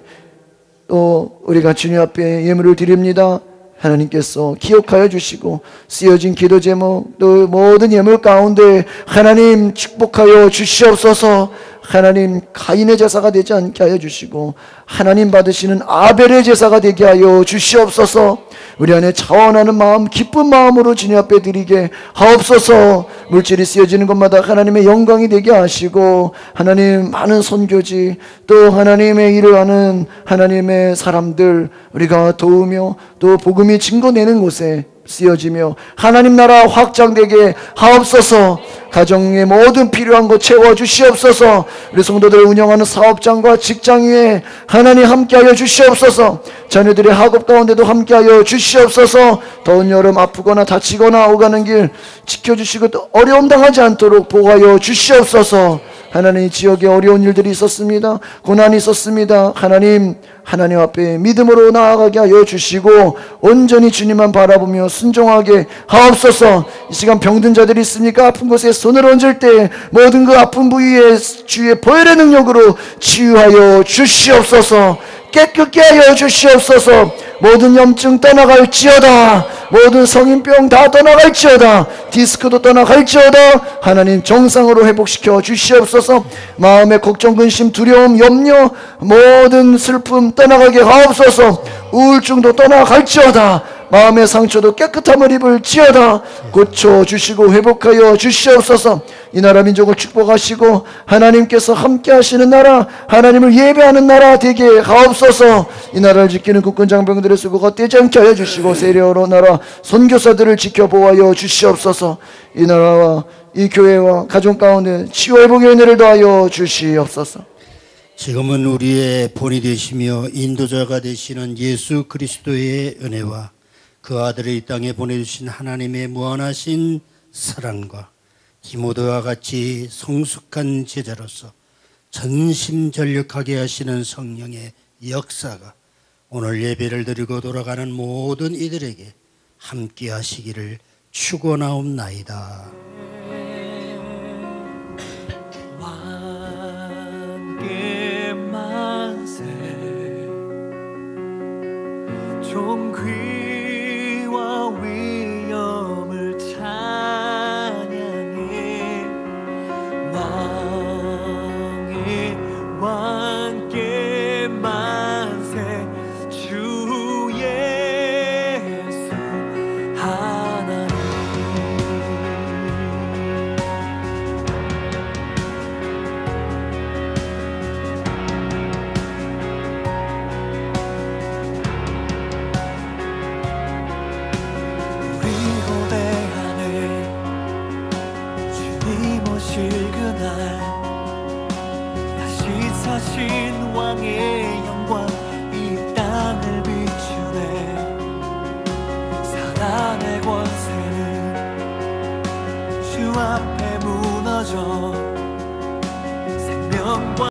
또 우리가 주님 앞에 예물을 드립니다. 하나님께서 기억하여 주시고 쓰여진 기도 제목 또 모든 예물 가운데 하나님 축복하여 주시옵소서. 하나님 가인의 제사가 되지 않게 하여 주시고 하나님 받으시는 아벨의 제사가 되게 하여 주시옵소서. 우리 안에 자원하는 마음 기쁜 마음으로 주님 앞에 드리게 하옵소서. 물질이 쓰여지는 것마다 하나님의 영광이 되게 하시고 하나님 많은 선교지 또 하나님의 일을 하는 하나님의 사람들 우리가 도우며 또 복음이 증거되는 곳에 쓰여지며 하나님 나라 확장되게 하옵소서. 가정의 모든 필요한 것 채워주시옵소서. 우리 성도들을 운영하는 사업장과 직장 위에 하나님 함께하여 주시옵소서. 자녀들의 학업 가운데도 함께하여 주시옵소서. 더운 여름 아프거나 다치거나 오가는 길 지켜주시고 또 어려움 당하지 않도록 보호하여 주시옵소서. 하나님 지역에 어려운 일들이 있었습니다. 고난이 있었습니다. 하나님 하나님 앞에 믿음으로 나아가게 하여 주시고 온전히 주님만 바라보며 순종하게 하옵소서. 이 시간 병든 자들이 있습니까? 아픈 곳에 손을 얹을 때 모든 그 아픈 부위에 주의 보혈의 능력으로 치유하여 주시옵소서. 깨끗게 하여 주시옵소서. 모든 염증 떠나갈지어다. 모든 성인병 다 떠나갈지어다. 디스크도 떠나갈지어다. 하나님 정상으로 회복시켜 주시옵소서. 마음의 걱정, 근심, 두려움, 염려 모든 슬픔 떠나가게 하옵소서. 우울증도 떠나갈지어다. 마음의 상처도 깨끗함을 입을지어다. 고쳐주시고 회복하여 주시옵소서. 이 나라 민족을 축복하시고 하나님께서 함께 하시는 나라 하나님을 예배하는 나라 되게 하옵소서. 이 나라를 지키는 국군 장병들의 수고가 떼지 않게 하여 주시고 세례여러 나라 선교사들을 지켜보아여 주시옵소서. 이 나라와 이 교회와 가정 가운데 치유 회복의 은혜를 더하여 주시옵소서. 지금은 우리의 본이 되시며 인도자가 되시는 예수 그리스도의 은혜와 그 아들을 이 땅에 보내주신 하나님의 무한하신 사랑과 디모데와 같이 성숙한 제자로서 전심전력하게 하시는 성령의 역사가 오늘 예배를 드리고 돌아가는 모든 이들에게 함께 하시기를 축원하옵나이다. 왕께 만세 존귀와 위엄을 찬양해 왕의 왕께 만세 주 예수 하나님 우리 고대 안에 주님 오실 그날 다시 사신 왕의 영광 이 땅을 비추네. 사단의 권세는 주 앞에 무너져